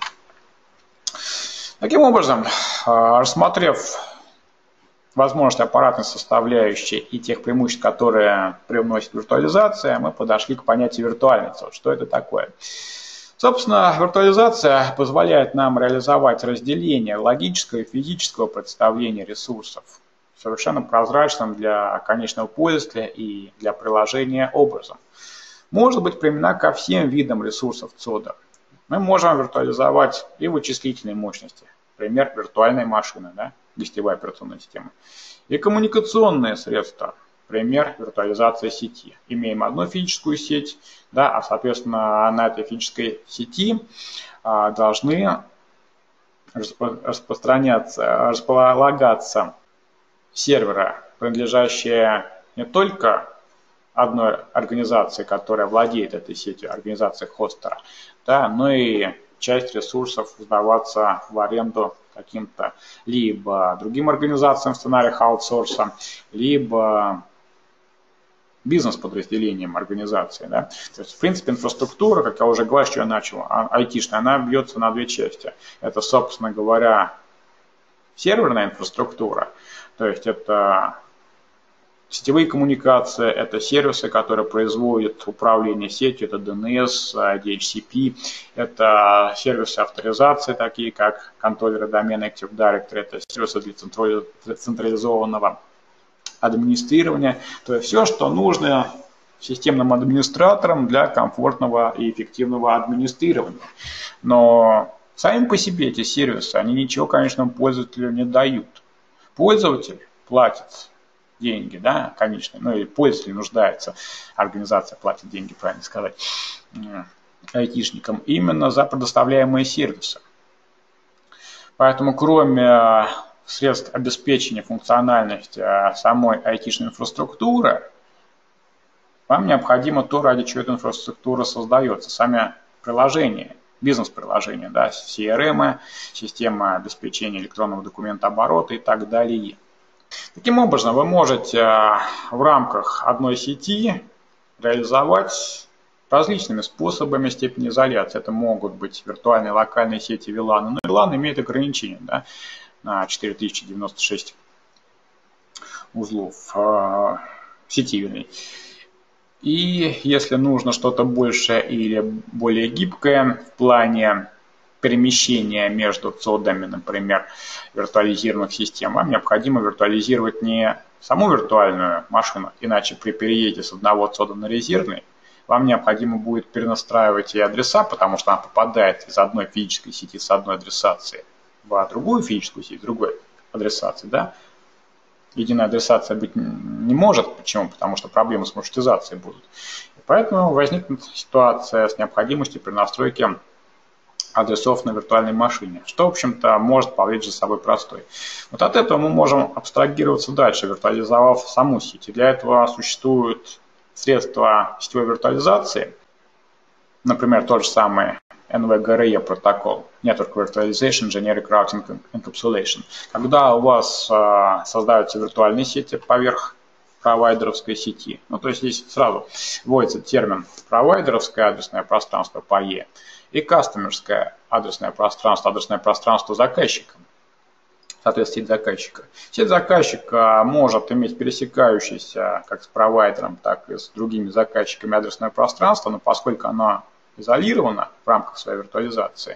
Таким образом, рассмотрев возможности аппаратной составляющей и тех преимуществ, которые привносит виртуализация, мы подошли к понятию виртуальницы. Что это такое? Собственно, виртуализация позволяет нам реализовать разделение логического и физического представления ресурсов совершенно прозрачным для конечного пользователя и для приложения образом. Может быть применена ко всем видам ресурсов цода. Мы можем виртуализовать и вычислительные мощности, например, виртуальные машины, да, гостевая операционная система, и коммуникационные средства, пример виртуализация сети. Имеем одну физическую сеть, да, а соответственно на этой физической сети а, должны распространяться, располагаться серверы, принадлежащие не только одной организации, которая владеет этой сетью, организации хостера, да, но и часть ресурсов сдаваться в аренду каким-то либо другим организациям в сценариях аутсорса, либо бизнес-подразделением организации. Да. То есть, в принципе, инфраструктура, как я уже говорил, что я начал, айтишная, она бьется на две части. Это, собственно говоря, серверная инфраструктура, то есть это сетевые коммуникации, это сервисы, которые производят управление сетью, это ди эн эс, ди эйч си пи, это сервисы авторизации, такие как контроллеры домена Active Directory, это сервисы для централизованного администрирования, то есть все, что нужно системным администраторам для комфортного и эффективного администрирования. Но сами по себе эти сервисы, они ничего конечному пользователю не дают. Пользователь платит деньги, да, конечно, ну и пользователь нуждается, организация платит деньги, правильно сказать, айтишникам, именно за предоставляемые сервисы. Поэтому кроме средств обеспечения функциональности самой айтишной инфраструктуры, вам необходимо то, ради чего эта инфраструктура создается, сами приложения, бизнес-приложения, да, си эр эм, система обеспечения электронного документооборота и так далее. Таким образом, вы можете в рамках одной сети реализовать различными способами степень изоляции. Это могут быть виртуальные локальные сети вилан, но вилан имеет ограничения, да, на четыре тысячи девяносто шесть узлов сети. И если нужно что-то большее или более гибкое в плане перемещения между цодами, например, виртуализированных систем, вам необходимо виртуализировать не саму виртуальную машину, иначе при переезде с одного цода на резервный вам необходимо будет перенастраивать и адреса, потому что она попадает из одной физической сети с одной адресацией в другую физическую сеть с другой адресацией, да? Единая адресация быть не может. Почему? Потому что проблемы с маршрутизацией будут. И поэтому возникнет ситуация с необходимостью при настройке адресов на виртуальной машине, что, в общем-то, может повлечь за собой простой. Вот от этого мы можем абстрагироваться дальше, виртуализовав саму сеть. И для этого существуют средства сетевой виртуализации, например, тот же самый эн ви джи ар и протокол, Network Virtualization Generic Routing Encapsulation. Когда у вас э, создаются виртуальные сети поверх провайдеровской сети, ну то есть здесь сразу вводится термин провайдеровское адресное пространство пи эй и кастомерское адресное пространство, адресное пространство заказчика, соответственно, сеть заказчика. Сеть заказчика может иметь пересекающееся как с провайдером, так и с другими заказчиками адресное пространство, но поскольку оно изолировано в рамках своей виртуализации,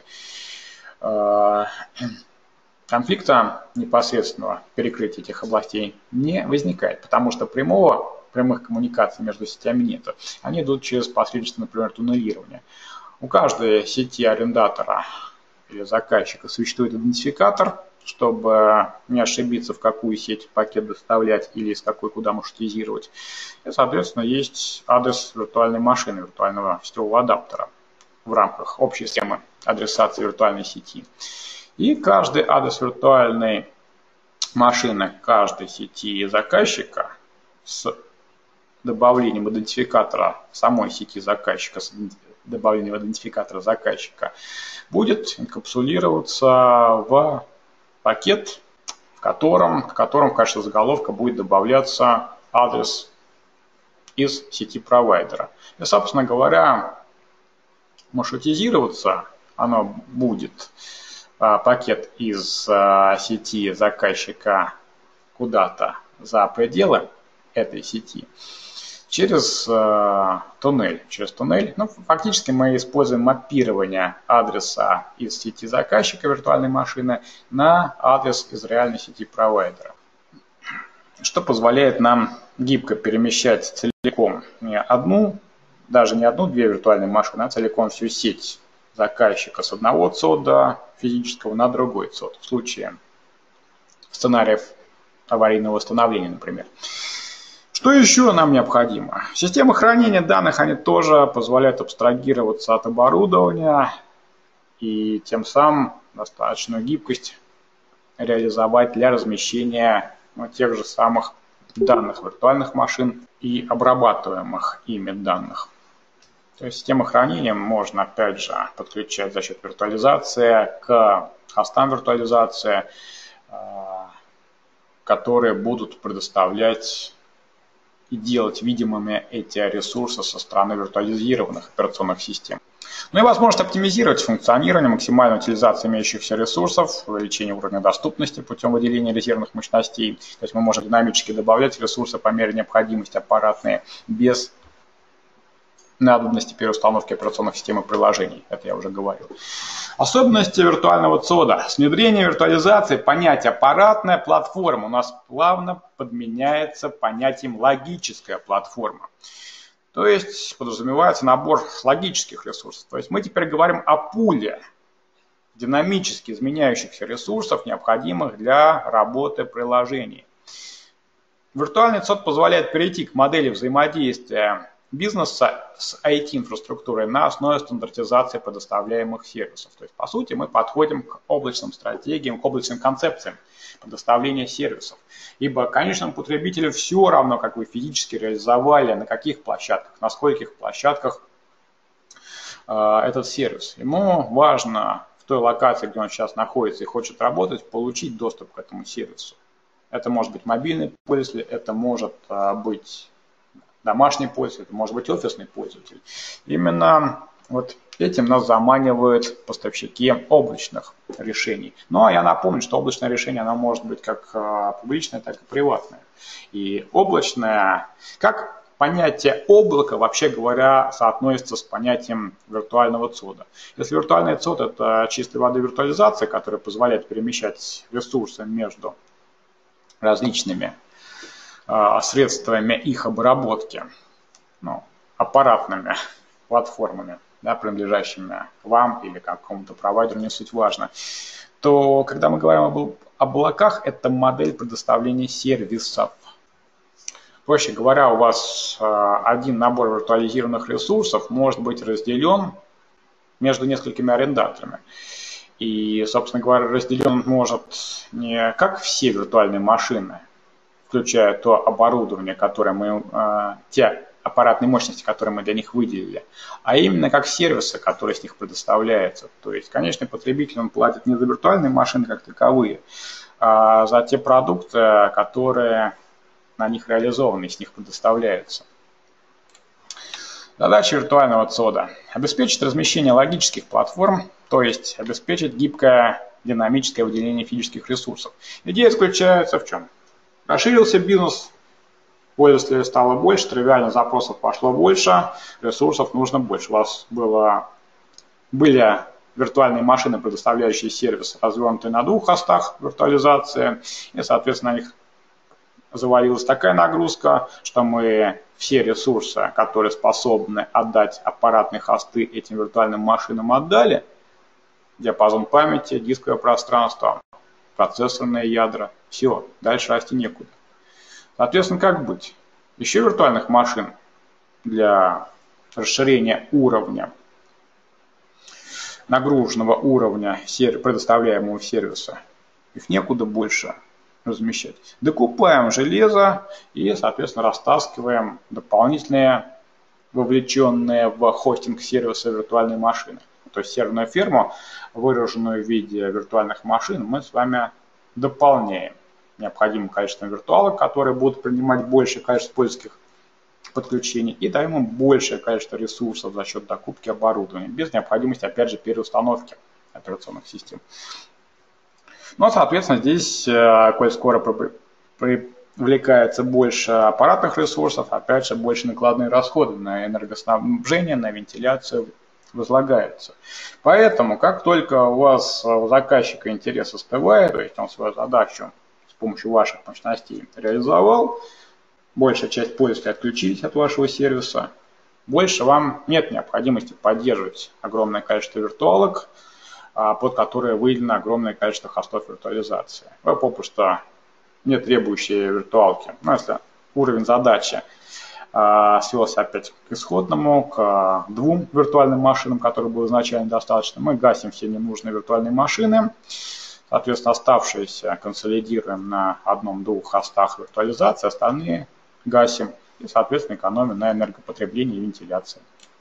конфликта непосредственного перекрытия этих областей не возникает, потому что прямого, прямых коммуникаций между сетями нет. Они идут через посредничество, например, туннелирования. У каждой сети арендатора или заказчика существует идентификатор, чтобы не ошибиться, в какую сеть пакет доставлять или из какой куда маршрутизировать. И, соответственно, есть адрес виртуальной машины, виртуального сетевого адаптера в рамках общей схемы адресации виртуальной сети. И каждый адрес виртуальной машины каждой сети заказчика с добавлением идентификатора самой сети заказчика, с добавлением идентификатора заказчика, будет инкапсулироваться в пакет, в котором, в котором в качестве заголовка будет добавляться адрес из сети провайдера. И, собственно говоря, маршрутизироваться оно будет, пакет из сети заказчика куда-то за пределы этой сети, через э, туннель. Через туннель. Ну, фактически мы используем маппирование адреса из сети заказчика виртуальной машины на адрес из реальной сети провайдера, что позволяет нам гибко перемещать целиком не одну, даже не одну-две виртуальные машины, а целиком всю сеть заказчика с одного цода физического на другой цод, в случае сценариев аварийного восстановления, например. Что еще нам необходимо? Системы хранения данных, они тоже позволяют абстрагироваться от оборудования и тем самым достаточную гибкость реализовать для размещения ну, тех же самых данных виртуальных машин и обрабатываемых ими данных. То есть системы хранения можно опять же подключать за счет виртуализации к хостам виртуализации, которые будут предоставлять и делать видимыми эти ресурсы со стороны виртуализированных операционных систем. Ну и возможность оптимизировать функционирование, максимальную утилизацию имеющихся ресурсов, увеличение уровня доступности путем выделения резервных мощностей. То есть мы можем динамически добавлять ресурсы по мере необходимости аппаратные без надобности переустановки операционных систем и приложений. Это я уже говорил. Особенности виртуального цода. С внедрением виртуализации понятие аппаратная платформа у нас плавно подменяется понятием логическая платформа. То есть подразумевается набор логических ресурсов. То есть мы теперь говорим о пуле динамически изменяющихся ресурсов, необходимых для работы приложений. Виртуальный цод позволяет перейти к модели взаимодействия бизнеса с ай ти-инфраструктурой на основе стандартизации предоставляемых сервисов. То есть, по сути, мы подходим к облачным стратегиям, к облачным концепциям предоставления сервисов. Ибо конечному потребителю все равно, как вы физически реализовали, на каких площадках, на скольких площадках э, этот сервис. Ему важно в той локации, где он сейчас находится и хочет работать, получить доступ к этому сервису. Это может быть мобильный пользователь, это может э, быть домашний пользователь, это может быть офисный пользователь. Именно вот этим нас заманивают поставщики облачных решений. Но я напомню, что облачное решение оно может быть как публичное, так и приватное. И облачное, как понятие облака, вообще говоря, соотносится с понятием виртуального цода. Если виртуальный цод – это чистой воды виртуализация, которая позволяет перемещать ресурсы между различными э, средствами их обработки, ну, аппаратными платформами, да, принадлежащими вам или какому-то провайдеру, не суть важно, то когда мы говорим об облаках, это модель предоставления сервисов. Проще говоря, у вас э, один набор виртуализированных ресурсов может быть разделен между несколькими арендаторами. И, собственно говоря, разделен может не как все виртуальные машины, включая то оборудование, которое мы, э, те аппаратные мощности, которые мы для них выделили, а именно как сервисы, которые с них предоставляются. То есть, конечно, потребитель он платит не за виртуальные машины как таковые, а за те продукты, которые на них реализованы и с них предоставляются. Задача виртуального цода – обеспечить размещение логических платформ, то есть обеспечить гибкое динамическое выделение физических ресурсов. Идея заключается в чем? Расширился бизнес, пользователей стало больше, тривиально запросов пошло больше, ресурсов нужно больше. У вас было, были виртуальные машины, предоставляющие сервисы, развернутые на двух хостах виртуализации, и, соответственно, на них завалилась такая нагрузка, что мы все ресурсы, которые способны отдать аппаратные хосты этим виртуальным машинам, отдали. Диапазон памяти, дисковое пространство, процессорные ядра. Все, дальше расти некуда. Соответственно, как быть? Еще виртуальных машин для расширения уровня, нагруженного уровня предоставляемого сервиса, их некуда больше размещать. Докупаем железо и, соответственно, растаскиваем дополнительные вовлеченные в хостинг сервиса виртуальные машины. То есть серверную ферму, выраженную в виде виртуальных машин, мы с вами дополняем необходимым количеством виртуалок, которые будут принимать большее количество пользовательских подключений, и даем им большее количество ресурсов за счет докупки оборудования, без необходимости, опять же, переустановки операционных систем. Но, соответственно, здесь, коль скоро привлекается больше аппаратных ресурсов, опять же, больше накладные расходы на энергоснабжение, на вентиляцию возлагаются. Поэтому, как только у вас у заказчика интерес остывает, то есть он свою задачу с помощью ваших мощностей реализовал, большая часть пользователей отключились от вашего сервиса, больше вам нет необходимости поддерживать огромное количество виртуалок, под которые выделено огромное количество хостов виртуализации. Вы попросту не требующие виртуалки. Но если уровень задачи э, свелся опять к исходному, к двум виртуальным машинам, которые было изначально достаточно, мы гасим все ненужные виртуальные машины. Соответственно, оставшиеся консолидируем на одном-двух хостах виртуализации, остальные гасим и, соответственно, экономим на энергопотреблении и вентиляции.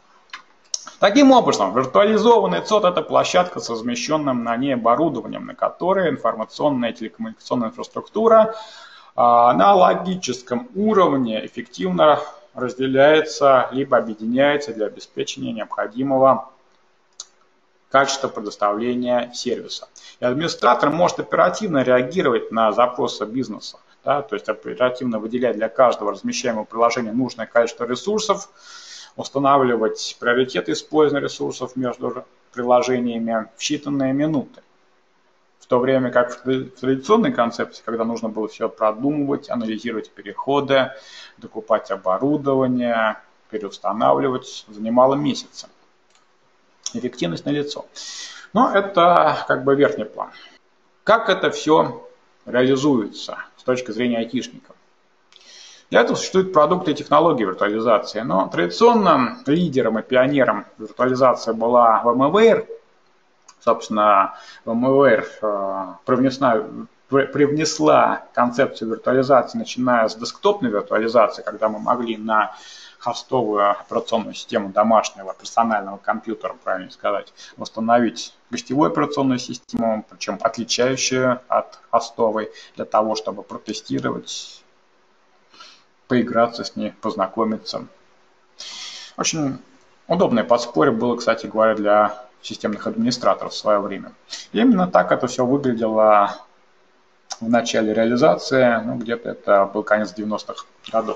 Таким образом, виртуализованный цод – это площадка с размещенным на ней оборудованием, на которой информационная и телекоммуникационная инфраструктура на логическом уровне эффективно разделяется либо объединяется для обеспечения необходимого качества предоставления сервиса. И администратор может оперативно реагировать на запросы бизнеса, да, то есть оперативно выделять для каждого размещаемого приложения нужное количество ресурсов, устанавливать приоритеты использования ресурсов между приложениями в считанные минуты. В то время как в традиционной концепции, когда нужно было все продумывать, анализировать переходы, докупать оборудование, переустанавливать, занимало месяцы. Эффективность налицо. Но это как бы верхний план. Как это все реализуется с точки зрения айтишников? Для этого существуют продукты и технологии виртуализации, но традиционно лидером и пионером виртуализации была VMware. Собственно, VMware привнесла, привнесла концепцию виртуализации, начиная с десктопной виртуализации, когда мы могли на хостовую операционную систему домашнего персонального компьютера, правильно сказать, восстановить гостевую операционную систему, причем отличающую от хостовой, для того, чтобы протестировать, поиграться с ней, познакомиться. Очень удобное подспорье было, кстати говоря, для системных администраторов в свое время. И именно так это все выглядело в начале реализации, ну где-то это был конец девяностых годов.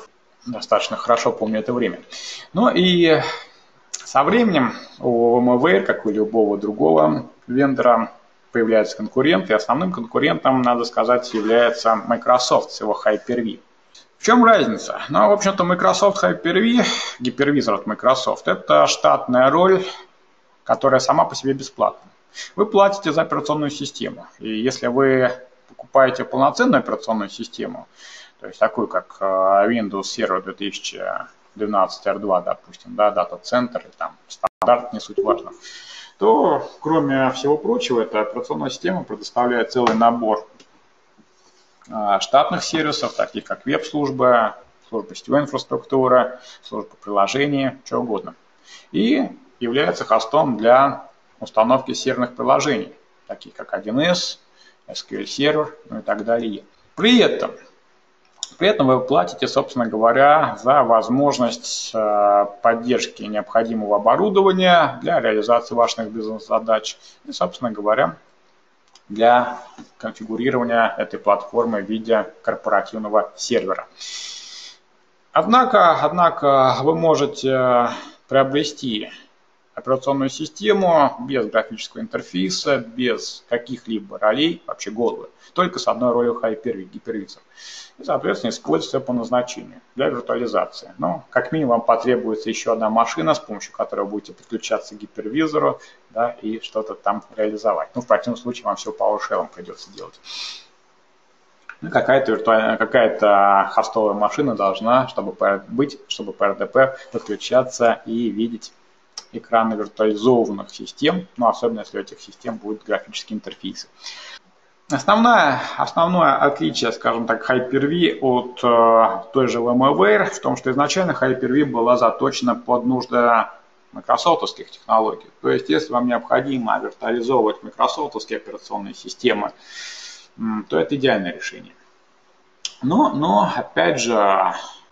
достаточно хорошо помню это время. Ну и со временем у VMware, как у любого другого вендора, появляются конкуренты. И основным конкурентом, надо сказать, является Microsoft с его Hyper-V. В чем разница? Ну, в общем-то, Microsoft Hyper-V, гипервизор от Microsoft, это штатная роль, которая сама по себе бесплатна. Вы платите за операционную систему. И если вы покупаете полноценную операционную систему, то есть такую, как Windows Server две тысячи двенадцать эр два, допустим, да, Data Center, там стандарт, не суть важно, то, кроме всего прочего, эта операционная система предоставляет целый набор штатных сервисов, таких как веб-служба, служба сетевой инфраструктуры, служба приложений, что угодно. И является хостом для установки серверных приложений, таких как один эс, эс кью эль-сервер, ну и так далее. При этом, при этом вы платите, собственно говоря, за возможность поддержки необходимого оборудования для реализации ваших бизнес-задач и, собственно говоря, для конфигурирования этой платформы в виде корпоративного сервера. Однако, однако вы можете приобрести операционную систему без графического интерфейса, без каких-либо ролей, вообще голую, только с одной ролью Hyper-V, гипервизор. И, соответственно, использовать ее по назначению для виртуализации. Но, как минимум, вам потребуется еще одна машина, с помощью которой вы будете подключаться к гипервизору, да, и что-то там реализовать. Ну, в противном случае вам все PowerShell придется делать. Ну, какая-то виртуальная, какая-то хостовая машина должна, чтобы быть, чтобы по эр дэ пэ подключаться и видеть экраны виртуализованных систем, ну, особенно если у этих систем будут графические интерфейсы. Основное, основное отличие, скажем так, Hyper-V от э, той же VMware в том, что изначально Hyper-V была заточена под нужды майкрософтовских технологий. То есть, если вам необходимо виртуализовывать майкрософтовские операционные системы, то это идеальное решение. Но, но опять же,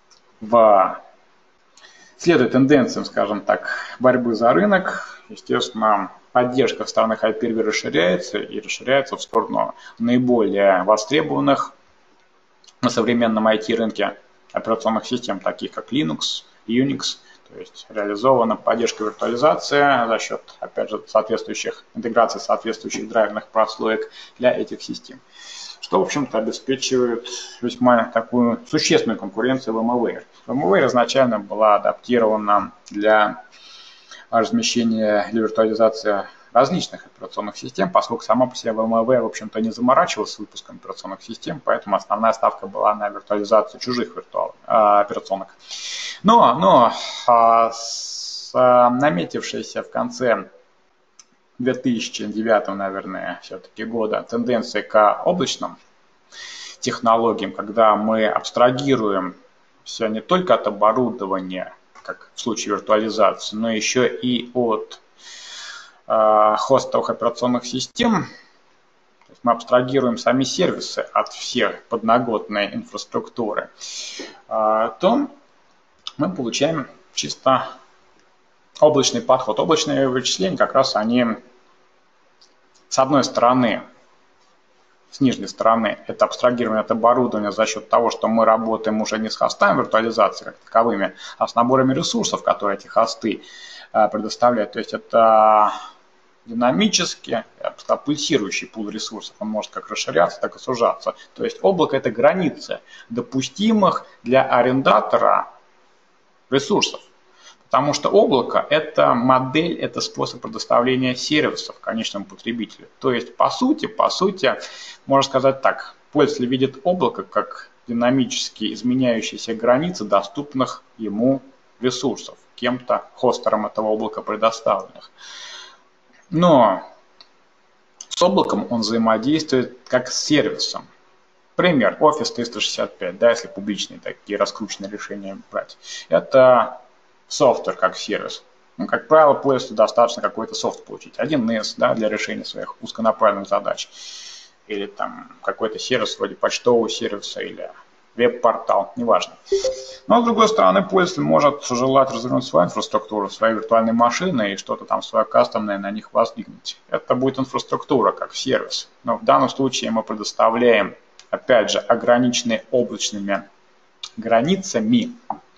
в следуя тенденциям, скажем так, борьбы за рынок, естественно, поддержка со стороны Hyper-V расширяется и расширяется в сторону наиболее востребованных на современном ай ти-рынке операционных систем, таких как Linux, Unix. То есть реализована поддержка виртуализации за счет, опять же, соответствующих интеграции соответствующих драйверных прослоек для этих систем, что, в общем-то, обеспечивает весьма такую существенную конкуренцию VMware. VMware изначально была адаптирована для размещения, для виртуализации различных операционных систем, поскольку сама по себе VMware, в общем-то, не заморачивалась с выпуском операционных систем, поэтому основная ставка была на виртуализацию чужих виртуал, а, операционных. Но, но а, с, а, наметившейся в конце две тысячи девятого, наверное, все-таки года тенденция к облачным технологиям, когда мы абстрагируем все не только от оборудования, как в случае виртуализации, но еще и от э, хостовых операционных систем. То есть мы абстрагируем сами сервисы от всех подноготной инфраструктуры, э, то мы получаем чисто облачный подход. Облачные вычисления как раз они, с одной стороны, с нижней стороны, это абстрагирование от оборудования за счет того, что мы работаем уже не с хостами виртуализации как таковыми, а с наборами ресурсов, которые эти хосты предоставляют. То есть это динамически, я бы сказал, пульсирующий пул ресурсов. Он может как расширяться, так и сужаться. То есть облако – это граница допустимых для арендатора ресурсов. Потому что облако – это модель, это способ предоставления сервисов конечному потребителю. То есть, по сути, по сути, можно сказать так, пользователь видит облако как динамически изменяющиеся границы доступных ему ресурсов, кем-то, хостером этого облака предоставленных. Но с облаком он взаимодействует как с сервисом. Пример, Office триста шестьдесят пять, да, если публичные такие раскрученные решения брать. Это софтвер как сервис. Ну, как правило, пользователю достаточно какой-то софт получить. один эс, да, для решения своих узконаправленных задач. Или там какой-то сервис вроде почтового сервиса или веб-портал, неважно. Но, с другой стороны, пользователь может желать развернуть свою инфраструктуру, свои виртуальные машины и что-то там свое кастомное на них воздвигнуть. Это будет инфраструктура как сервис. Но в данном случае мы предоставляем, опять же, ограниченные облачными границами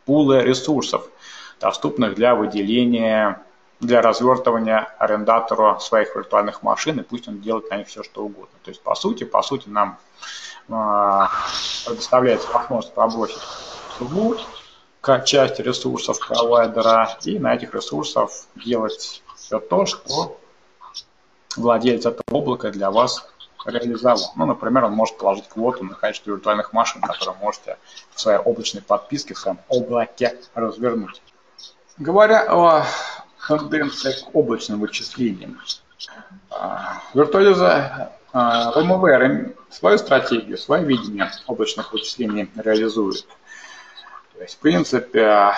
пулы ресурсов, доступных для выделения, для развертывания арендатору своих виртуальных машин, и пусть он делает на них все, что угодно. То есть, по сути, по сути нам э, предоставляется возможность пробросить трубу к части ресурсов провайдера и на этих ресурсах делать все то, что владелец этого облака для вас реализовал. Ну, например, он может положить квоту на количество виртуальных машин, которые вы можете в своей облачной подписке, в своем облаке развернуть. Говоря о тенденциях к облачным вычислениям, виртуализация VMware свою стратегию, свое видение облачных вычислений реализует. То есть, в принципе,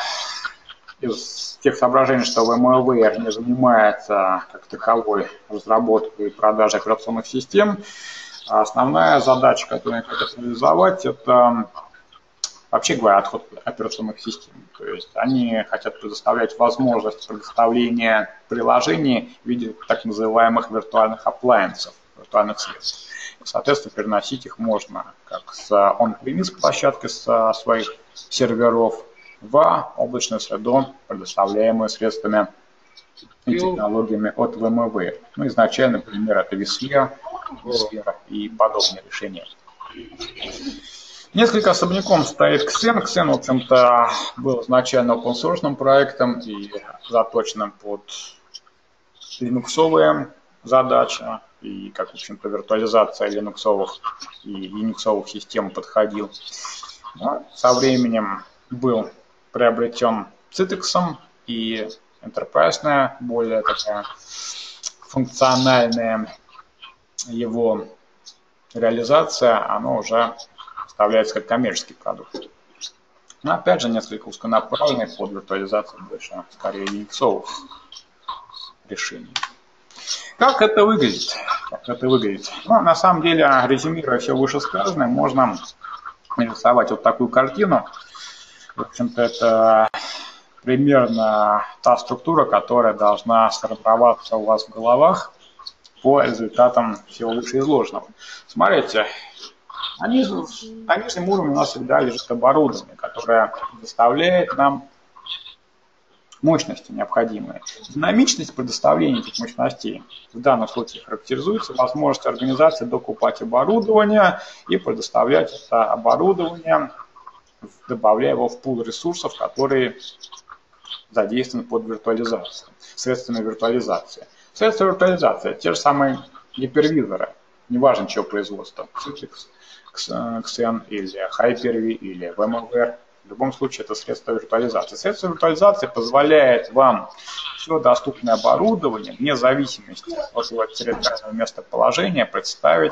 из тех соображений, что VMware не занимается как таковой разработкой и продажей операционных систем, основная задача, которую они хотят реализовать, это, вообще говоря, отход операционных систем. То есть они хотят предоставлять возможность предоставления приложений в виде так называемых виртуальных appliances, виртуальных средств. И, соответственно, переносить их можно как с on-premise площадки со своих серверов в облачную среду, предоставляемую средствами и технологиями от VMware. Ну, изначально, например, это vSphere, vSphere и подобные решения. Несколько особняком стоит Xen. Xen, в общем-то, был изначально open-source проектом и заточенным под линуксовые задачи, и как, в общем-то, виртуализация линуксовых и юниксовых систем подходил. Но со временем был приобретен Citrix, и enterprise, более такая функциональная его реализация, она уже представляется как коммерческий продукт. Но опять же несколько узконаправленный под виртуализацию больше, скорее, юниксовых решений. Как это выглядит? Как это выглядит? Ну, на самом деле, резюмируя все вышесказанное, можно нарисовать вот такую картину. В общем-то, это примерно та структура, которая должна сформироваться у вас в головах по результатам всего вышеизложенного. Смотрите, на нижнем, на нижнем уровне у нас всегда лежит оборудование, которое предоставляет нам мощности необходимые. Динамичность предоставления этих мощностей в данном случае характеризуется возможностью организации докупать оборудование и предоставлять это оборудование, добавляя его в пул ресурсов, которые задействованы под виртуализацию, средствами виртуализации. Средства виртуализации, те же самые гипервизоры, неважно чего производства, Citrix, Xen или Hyper-V или VMware. В любом случае это средство виртуализации. Средство виртуализации позволяет вам все доступное оборудование, вне зависимости от его территориального местоположения, представить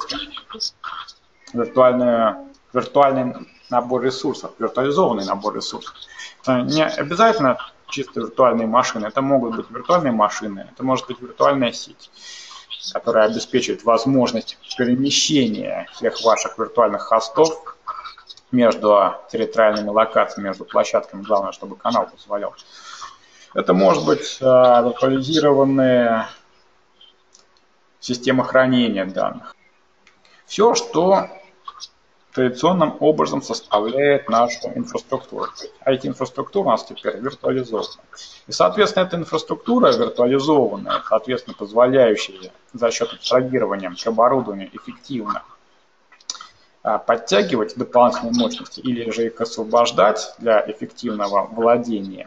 виртуальную, виртуальный набор ресурсов, виртуализованный набор ресурсов. Это не обязательно чисто виртуальные машины, это могут быть виртуальные машины, это может быть виртуальная сеть, которая обеспечивает возможность перемещения всех ваших виртуальных хостов между территориальными локациями, между площадками, главное, чтобы канал позволял. Это может быть э, виртуализированные системы хранения данных. Все, что традиционным образом составляет нашу инфраструктуру. ай ти-инфраструктура у нас теперь виртуализована. И, соответственно, эта инфраструктура виртуализованная, соответственно, позволяющая за счет абстрагирования к оборудованию эффективно подтягивать дополнительные мощности или же их освобождать для эффективного владения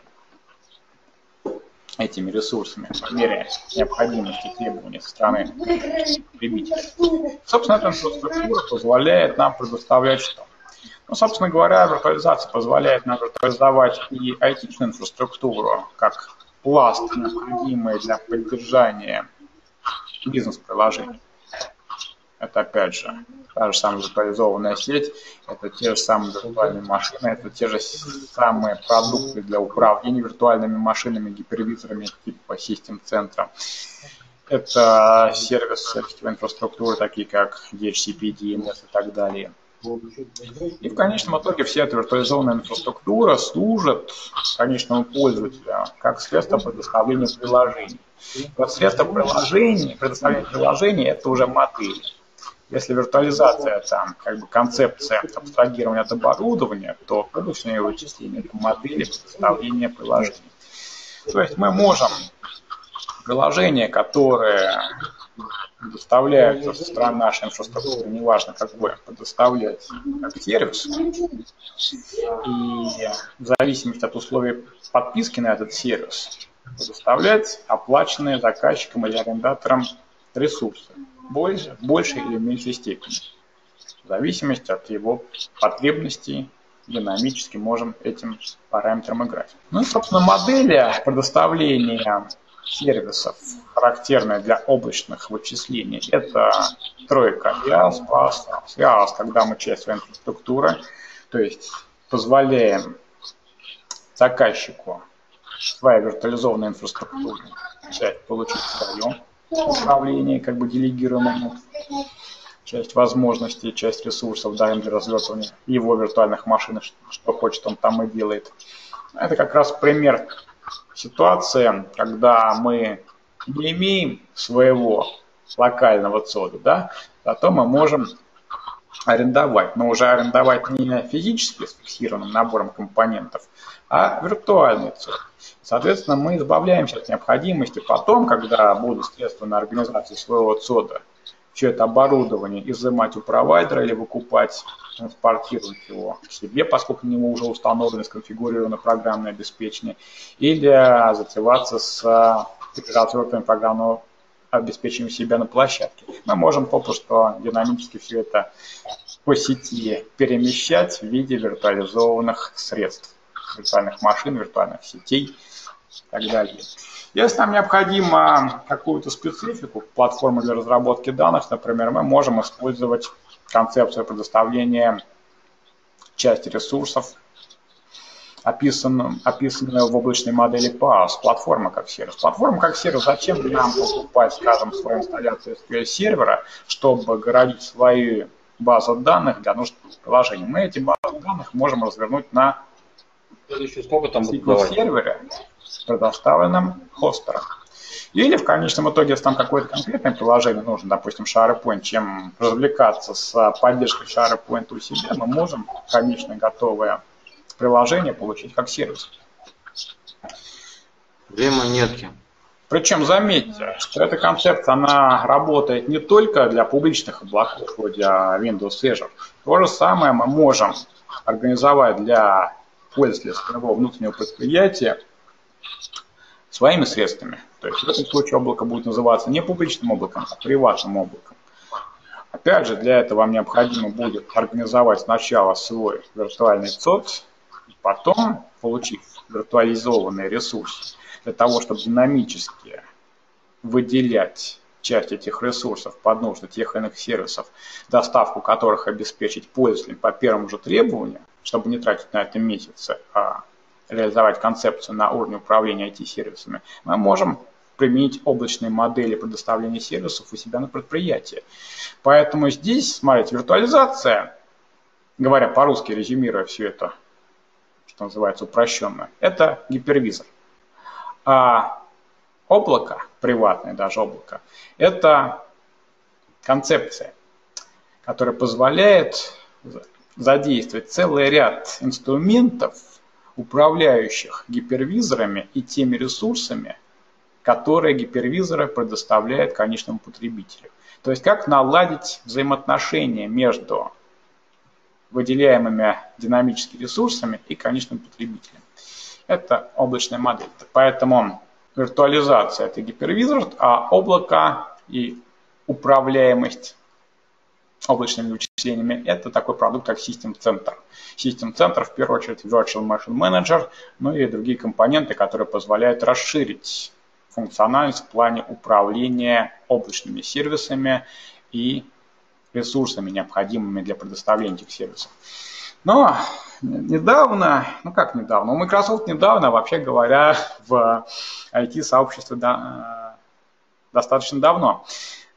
этими ресурсами по мере необходимости требований со стороны потребителя. Собственно, эта инфраструктура позволяет нам предоставлять что? Ну, собственно говоря, виртуализация позволяет нам виртуализовать и ай ти-шную инфраструктуру как пласт, необходимый для поддержания бизнес-приложений. Это, опять же, та же самая виртуализованная сеть, это те же самые виртуальные машины, это те же самые продукты для управления виртуальными машинами, гипервизорами типа систем-центра. Это сервисы сетевой инфраструктуры, такие как ди эйч си пи, ди эм эс и так далее. И в конечном итоге вся эта виртуализованная инфраструктура служит конечному пользователю как средство предоставления приложений. Вот средство приложений, предоставления приложений – это уже модели. Если виртуализация – это как бы концепция абстрагирования от оборудования, то облачные вычисления – это модели представления приложений. То есть мы можем приложения, которые предоставляются со стороны нашей инфраструктуры, неважно какое, предоставлять как сервис. И в зависимости от условий подписки на этот сервис предоставлять оплаченные заказчиком или арендатором ресурсы больше, больше или меньшей степени. В зависимости от его потребностей динамически можем этим параметром играть. Ну и, собственно, модели предоставления сервисов, характерные для облачных вычислений, это тройка IaaS, PaaS, IaaS, когда мы часть своей инфраструктуры, то есть позволяем заказчику своей виртуализованной инфраструктуры часть получить свое управление, как бы делегированному, часть возможностей, часть ресурсов даем для развертывания его виртуальных машин, что хочет он там и делает. Это как раз пример ситуации, когда мы не имеем своего локального цода, да, зато мы можем арендовать, но уже арендовать не физически с фиксированным набором компонентов, а виртуальный цод. Соответственно, мы избавляемся от необходимости потом, когда будут средства на организацию своего цода, все это оборудование изымать у провайдера или выкупать, транспортировать его к себе, поскольку у него уже установлено, сконфигурировано программное обеспечение, или затеваться с развертыванием программного обеспечением себя на площадке. Мы можем попросту динамически все это по сети перемещать в виде виртуализованных средств, виртуальных машин, виртуальных сетей и так далее. Если нам необходимо какую-то специфику, платформу для разработки данных, например, мы можем использовать концепцию предоставления части ресурсов, описанную, описанную в облачной модели PaaS, платформа как сервис. Платформа как сервис, зачем нам покупать, скажем, свою инсталляцию эс кью эль-сервера, чтобы городить свои базы данных для нужд приложения. Мы эти базы данных можем развернуть на сервере, предоставленном хостером. Или в конечном итоге, если там какое-то конкретное приложение нужно, допустим, SharePoint, чем развлекаться с поддержкой SharePoint у себя, мы можем конечное готовое приложение получить как сервис. Две монетки. Причем заметьте, что эта концепция, она работает не только для публичных облаков, вроде Windows Azure. То же самое мы можем организовать для пользователя своего внутреннего предприятия своими средствами. То есть в этом случае облако будет называться не публичным облаком, а приватным облаком. Опять же, для этого вам необходимо будет организовать сначала свой виртуальный цод, потом, получив виртуализованный ресурс, для того, чтобы динамически выделять часть этих ресурсов под нужды тех или иных сервисов, доставку которых обеспечить пользователям по первому же требованию, чтобы не тратить на это месяцы, а реализовать концепцию на уровне управления ай ти-сервисами, мы можем применить облачные модели предоставления сервисов у себя на предприятии. Поэтому здесь, смотрите, виртуализация, говоря по-русски, резюмируя все это, что называется упрощенно, это гипервизор. А облако, приватное даже облако, это концепция, которая позволяет задействовать целый ряд инструментов, управляющих гипервизорами и теми ресурсами, которые гипервизоры предоставляют конечному потребителю. То есть как наладить взаимоотношения между выделяемыми динамическими ресурсами и конечным потребителем. Это облачная модель. Поэтому виртуализация – это гипервизор, а облако и управляемость облачными вычислениями – это такой продукт, как System Center. System Center, в первую очередь, Virtual Machine Manager, ну и другие компоненты, которые позволяют расширить функциональность в плане управления облачными сервисами и ресурсами, необходимыми для предоставления этих сервисов. Но недавно, ну как недавно, у Microsoft недавно, вообще говоря, в ай ти-сообществе да, достаточно давно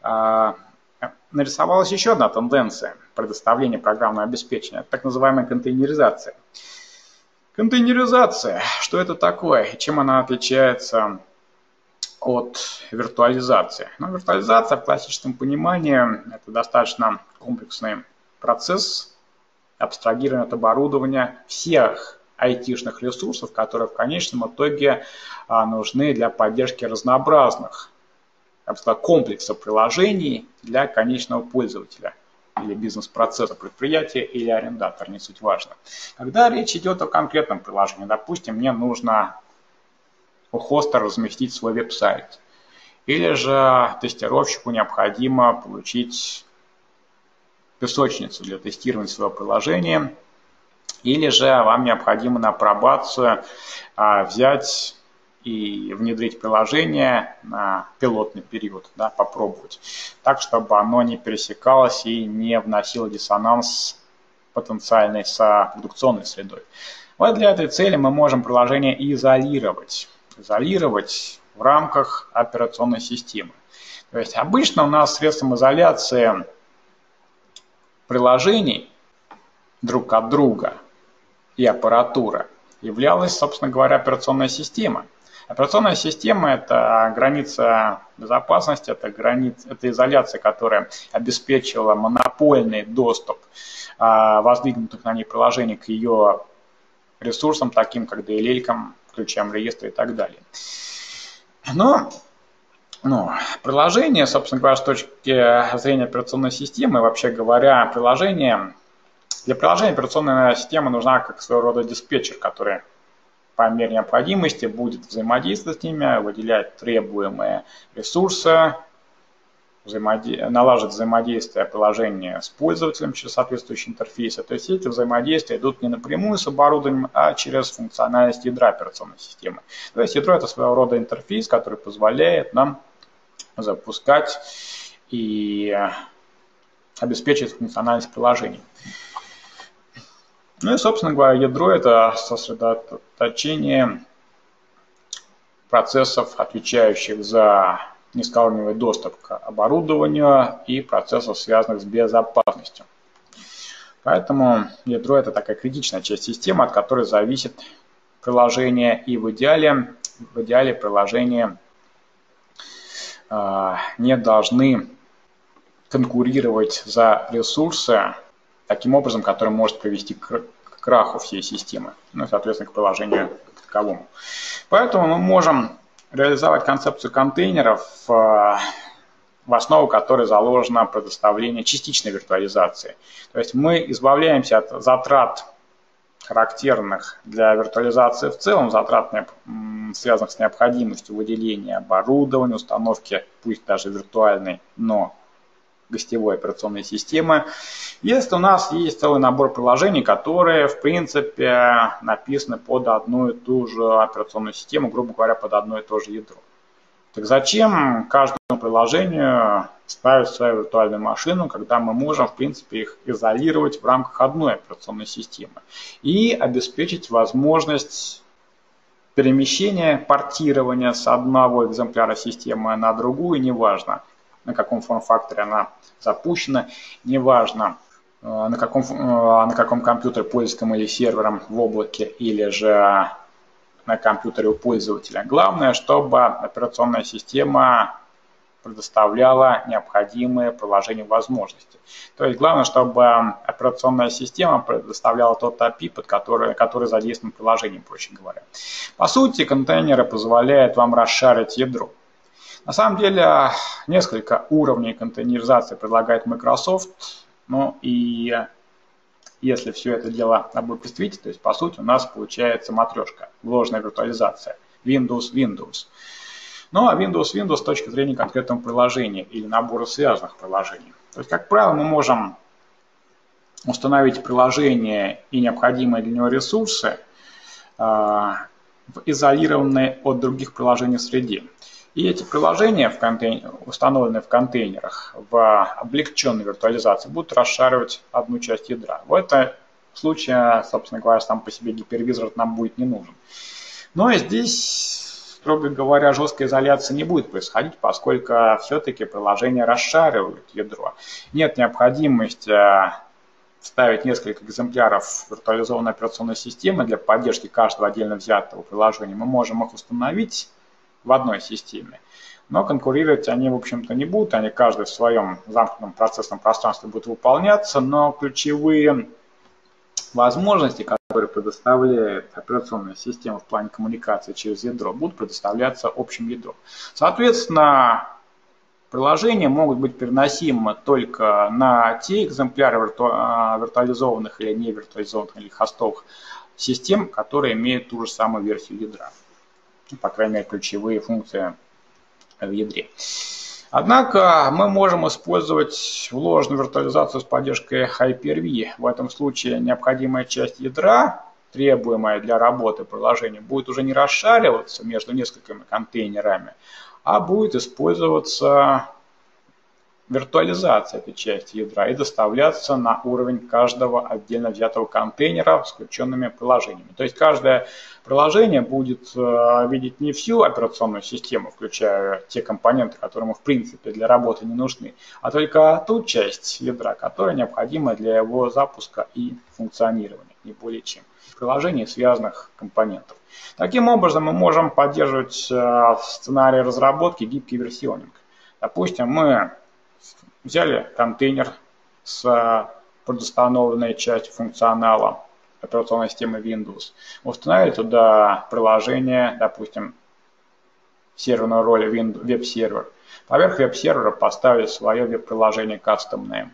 нарисовалась еще одна тенденция предоставления программного обеспечения, так называемая контейнеризация. Контейнеризация, что это такое, чем она отличается от виртуализации. Но виртуализация в классическом понимании – это достаточно комплексный процесс абстрагирования от оборудования всех айтишных ресурсов, которые в конечном итоге нужны для поддержки разнообразных, я бы сказал, комплексов приложений для конечного пользователя или бизнес-процесса предприятия или арендатора, не суть важно. Когда речь идет о конкретном приложении, допустим, мне нужно у хоста разместить свой веб-сайт, или же тестировщику необходимо получить песочницу для тестирования своего приложения, или же вам необходимо на апробацию а, взять и внедрить приложение на пилотный период, да, попробовать, так, чтобы оно не пересекалось и не вносило диссонанс потенциальный с продукционной средой. Вот для этой цели мы можем приложение изолировать, изолировать в рамках операционной системы. То есть обычно у нас средством изоляции приложений друг от друга и аппаратура являлась, собственно говоря, операционная система. Операционная система – это граница безопасности, это, граница, это изоляция, которая обеспечивала монопольный доступ а, воздвигнутых на ней приложений к ее ресурсам, таким как ди эл эл, ключам реестра и так далее. Но ну, приложение, собственно говоря, с точки зрения операционной системы, вообще говоря, приложение, для приложения операционная система нужна как своего рода диспетчер, который по мере необходимости будет взаимодействовать с ними, выделять требуемые ресурсы, взаимоди... налаживать взаимодействие приложения с пользователем через соответствующие интерфейсы. То есть эти взаимодействия идут не напрямую с оборудованием, а через функциональность ядра операционной системы. То есть ядро – это своего рода интерфейс, который позволяет нам запускать и обеспечивать функциональность приложений. Ну и, собственно говоря, ядро – это сосредоточение процессов, отвечающих за низкоуровневый доступ к оборудованию и процессов, связанных с безопасностью. Поэтому ядро – это такая критичная часть системы, от которой зависит приложение, и в идеале, в идеале приложения э, не должны конкурировать за ресурсы таким образом, который может привести к краху всей системы, ну и, соответственно, к приложению как таковому. Поэтому мы можем реализовать концепцию контейнеров, в основу которой заложено предоставление частичной виртуализации. То есть мы избавляемся от затрат, характерных для виртуализации в целом, затрат, связанных с необходимостью выделения оборудования, установки, пусть даже виртуальной, но гостевой операционной системы, если у нас есть целый набор приложений, которые, в принципе, написаны под одну и ту же операционную систему, грубо говоря, под одно и то же ядро. Так зачем каждому приложению ставить свою виртуальную машину, когда мы можем, в принципе, их изолировать в рамках одной операционной системы и обеспечить возможность перемещения, портирования с одного экземпляра системы на другую, неважно, на каком форм-факторе она запущена, неважно, на каком, на каком компьютере, пользовательском или сервером в облаке, или же на компьютере у пользователя. Главное, чтобы операционная система предоставляла необходимые приложения возможности. То есть главное, чтобы операционная система предоставляла тот эй пи ай, под который, который задействован приложением, проще говоря. По сути, контейнеры позволяют вам расшарить ядро. На самом деле, несколько уровней контейнеризации предлагает Microsoft, ну и если все это дело обобщить, то есть по сути у нас получается матрешка, вложенная виртуализация, Windows, Windows. Ну а Windows, Windows с точки зрения конкретного приложения или набора связанных приложений. То есть, как правило, мы можем установить приложение и необходимые для него ресурсы в изолированной от других приложений среде. И эти приложения, в контейнер, установленные в контейнерах в облегченной виртуализации, будут расшаривать одну часть ядра. В этом случае, собственно говоря, сам по себе гипервизор нам будет не нужен. Но здесь, строго говоря, жесткая изоляция не будет происходить, поскольку все-таки приложения расшаривают ядро. Нет необходимости вставить несколько экземпляров виртуализованной операционной системы для поддержки каждого отдельно взятого приложения. Мы можем их установить в одной системе. Но конкурировать они, в общем-то, не будут, они каждый в своем замкнутом процессном пространстве будут выполняться, но ключевые возможности, которые предоставляет операционная система в плане коммуникации через ядро, будут предоставляться общим ядром. Соответственно, приложения могут быть переносимы только на те экземпляры вирту... виртуализованных или не виртуализованных или хостовых систем, которые имеют ту же самую версию ядра. По крайней мере, ключевые функции в ядре. Однако мы можем использовать вложенную виртуализацию с поддержкой Hyper-V. В этом случае необходимая часть ядра, требуемая для работы приложения, будет уже не расшариваться между несколькими контейнерами, а будет использоваться виртуализация этой части ядра и доставляться на уровень каждого отдельно взятого контейнера с включенными приложениями. То есть каждое приложение будет э, видеть не всю операционную систему, включая те компоненты, которые ему в принципе для работы не нужны, а только ту часть ядра, которая необходима для его запуска и функционирования, не более чем. Приложений связанных компонентов. Таким образом, мы можем поддерживать э, в сценарии разработки гибкий версионинг. Допустим, мы взяли контейнер с предустановленной частью функционала операционной системы Windows, установили туда приложение, допустим, серверную роль веб-сервер. Поверх веб-сервера поставили свое веб-приложение кастомное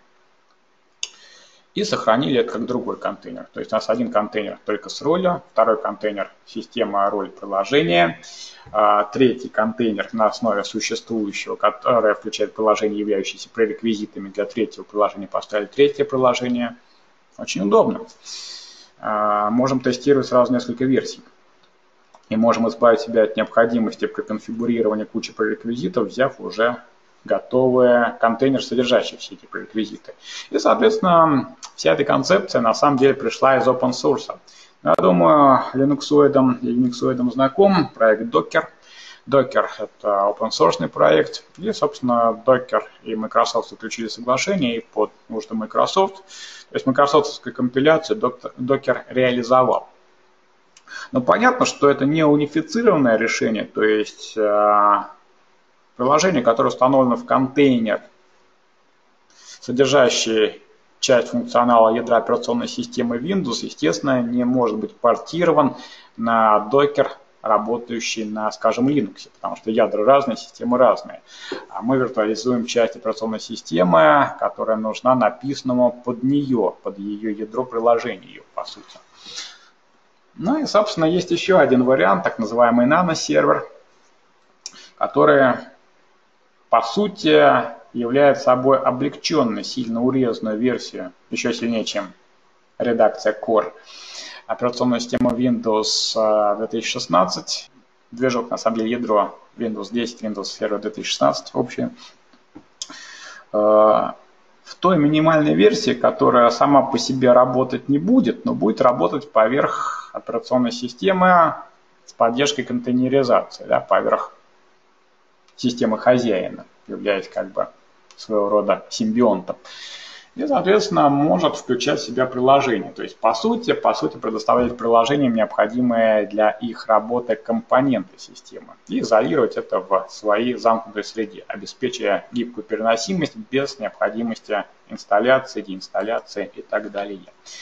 и сохранили это как другой контейнер. То есть у нас один контейнер только с ролью, второй контейнер система роль приложения, третий контейнер на основе существующего, которое включает приложение, являющееся пререквизитами для третьего приложения, поставили третье приложение. Очень удобно. Можем тестировать сразу несколько версий. И можем избавить себя от необходимости при конфигурировании кучи пререквизитов, взяв уже готовый контейнер, содержащий все эти пререквизиты. И, соответственно, вся эта концепция на самом деле пришла из open source. Я думаю, линуксоидам и юниксоидам знаком проект Docker. Docker – это open source проект. И, собственно, Docker и Microsoft заключили соглашение, и под нужды Microsoft, то есть майкрософтовскую компиляцию Docker реализовал. Но понятно, что это не унифицированное решение, то есть приложение, которое установлено в контейнер, содержащий часть функционала ядра операционной системы Windows, естественно, не может быть портирован на Docker, работающий на, скажем, Linux, потому что ядра разные, системы разные. А мы виртуализуем часть операционной системы, которая нужна написанному под нее, под ее ядро приложения, по сути. Ну и, собственно, есть еще один вариант, так называемый наносервер, который, по сути, является собой облегченную, сильно урезанную версию, еще сильнее, чем редакция Core, операционную систему Windows две тысячи шестнадцать, движок, на самом деле, ядро Windows десять, Windows Server две тысячи шестнадцать общее, в той минимальной версии, которая сама по себе работать не будет, но будет работать поверх операционной системы с поддержкой контейнеризации, да, поверх системы хозяина, являясь как бы своего рода симбионтом. И, соответственно, может включать в себя приложение. То есть, по сути, по сути, предоставлять приложениям необходимые для их работы компоненты системы и изолировать это в своей замкнутой среде, обеспечивая гибкую переносимость без необходимости инсталляции, деинсталляции и так далее.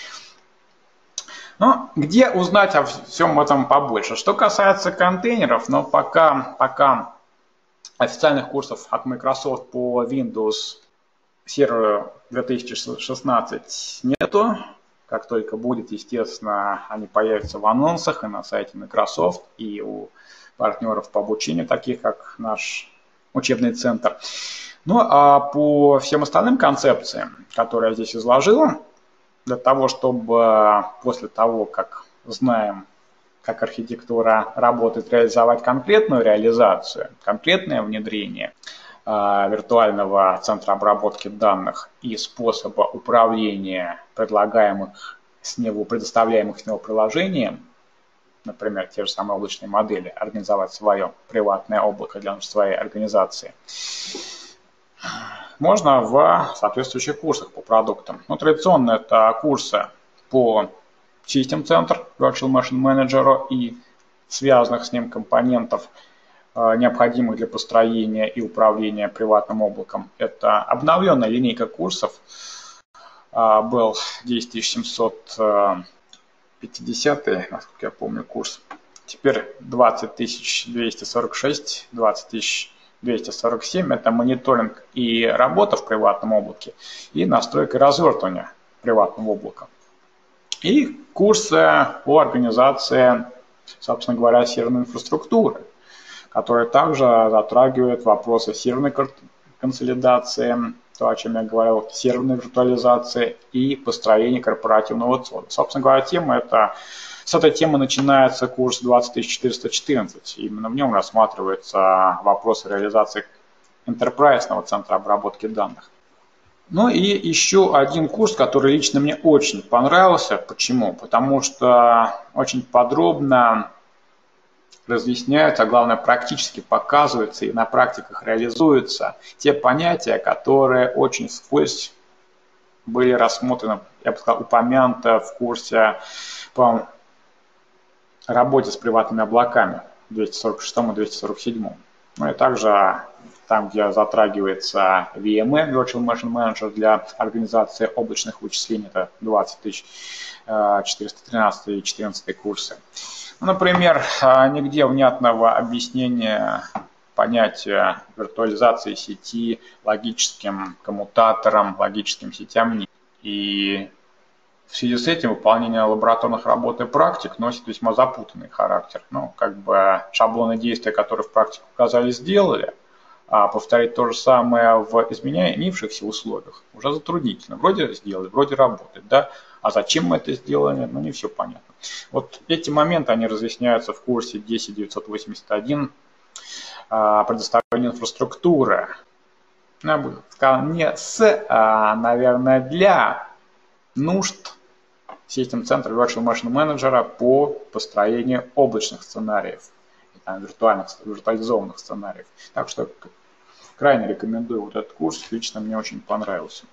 Но где узнать о всем этом побольше? Что касается контейнеров, но пока, пока официальных курсов от Microsoft по Windows Server две тысячи шестнадцать нету. Как только будет, естественно, они появятся в анонсах и на сайте Microsoft, и у партнеров по обучению, таких как наш учебный центр. Ну а по всем остальным концепциям, которые я здесь изложил, для того, чтобы после того, как знаем, как архитектура работает, реализовать конкретную реализацию, конкретное внедрение виртуального центра обработки данных и способа управления предлагаемых с него, предоставляемых с него приложением, например, те же самые облачные модели, организовать свое приватное облако для своей организации, можно в соответствующих курсах по продуктам. Но традиционно это курсы по System Center, Virtual Machine Manager и связанных с ним компонентов, необходимых для построения и управления приватным облаком. Это обновленная линейка курсов, был десять тысяч семьсот пятидесятый, насколько я помню, курс. Теперь двадцать тысяч двести сорок шесть, двадцать тысяч двести сорок семь – это мониторинг и работа в приватном облаке, и настройка и развертывание приватного облака. И курсы по организации, собственно говоря, серверной инфраструктуры, которые также затрагивают вопросы серверной консолидации, то, о чем я говорил, серверной виртуализации и построения корпоративного цода. Собственно говоря, тема это, с этой темы начинается курс двадцать тысяч четыреста четырнадцать. Именно в нем рассматриваются вопросы реализации энтерпрайзного центра обработки данных. Ну и еще один курс, который лично мне очень понравился. Почему? Потому что очень подробно разъясняются, а главное практически показываются и на практиках реализуются те понятия, которые очень вскользь были рассмотрены, я бы сказал, упомянуты в курсе по работе с приватными облаками двести сорок шестом и двести сорок седьмом. Ну и также там, где затрагивается ви эм эй, Virtual Machine Manager для организации облачных вычислений, это двадцать тысяч четыреста тринадцатый и четырнадцатый курсы. Например, нигде внятного объяснения понятия виртуализации сети логическим коммутатором, логическим сетям нет. И в связи с этим выполнение лабораторных работ и практик носит весьма запутанный характер. Ну, как бы шаблоны действия, которые в практику показали, сделали, а повторить то же самое в изменившихся условиях уже затруднительно. Вроде сделали, вроде работает, да? А зачем мы это сделали, ну не все понятно. Вот эти моменты, они разъясняются в курсе десять девятьсот восемьдесят один предоставление инфраструктуры. Я бы сказал, не с, а, наверное, для нужд System Center Virtual Machine Manager по построению облачных сценариев, там, виртуальных, виртуализованных сценариев. Так что крайне рекомендую вот этот курс, лично мне очень понравился.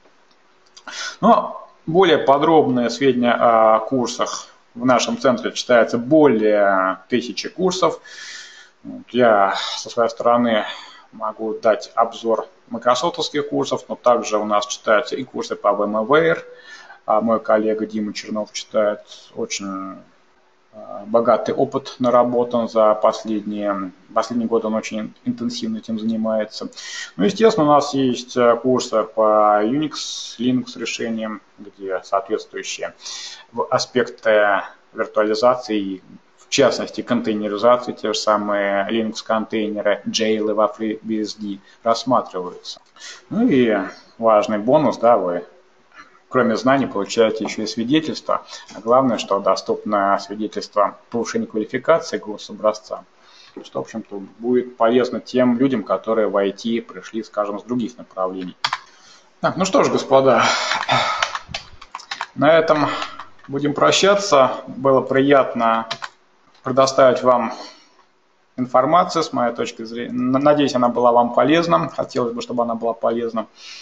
Но более подробные сведения о курсах в нашем центре читается более тысячи курсов. Я со своей стороны могу дать обзор майкрософтовских курсов, но также у нас читаются и курсы по VMware. А мой коллега Дима Чернов читает, очень богатый опыт наработан за последние, последние годы, он очень интенсивно этим занимается. Ну, естественно, у нас есть курсы по Unix, Linux решениям, где соответствующие аспекты виртуализации, в частности контейнеризации, те же самые Linux-контейнеры, джейл и во FreeBSD рассматриваются. Ну и важный бонус, да, вы кроме знаний получаете еще и свидетельство. А главное, что доступно свидетельство повышения квалификации гособразца, что, в общем-то, будет полезно тем людям, которые в ай ти пришли, скажем, с других направлений. Так, ну что ж, господа, на этом будем прощаться. Было приятно предоставить вам информацию с моей точки зрения. Надеюсь, она была вам полезна. Хотелось бы, чтобы она была полезна.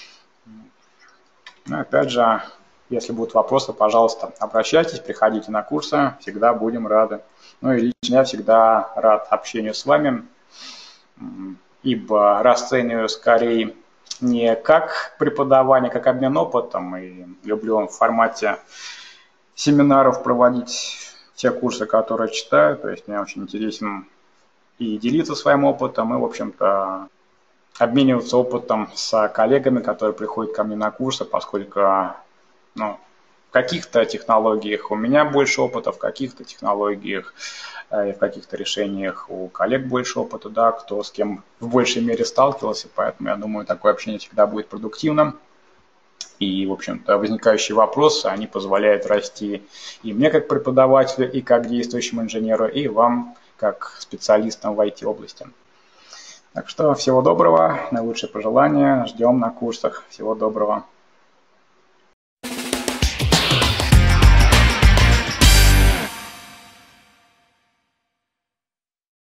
Ну, опять же, если будут вопросы, пожалуйста, обращайтесь, приходите на курсы, всегда будем рады. Ну и лично я всегда рад общению с вами, ибо расцениваю скорее не как преподавание, как обмен опытом, и люблю в формате семинаров проводить те курсы, которые читаю, то есть мне очень интересен и делиться своим опытом, и, в общем-то, обмениваться опытом с коллегами, которые приходят ко мне на курсы, поскольку ну, в каких-то технологиях у меня больше опыта, в каких-то технологиях и в каких-то решениях у коллег больше опыта, да, кто с кем в большей мере сталкивался, поэтому я думаю, такое общение всегда будет продуктивным. И, в общем-то, возникающие вопросы, они позволяют расти и мне как преподавателю, и как действующему инженеру, и вам как специалистам в ай ти-области. Так что всего доброго, наилучшие пожелания, ждем на курсах. Всего доброго.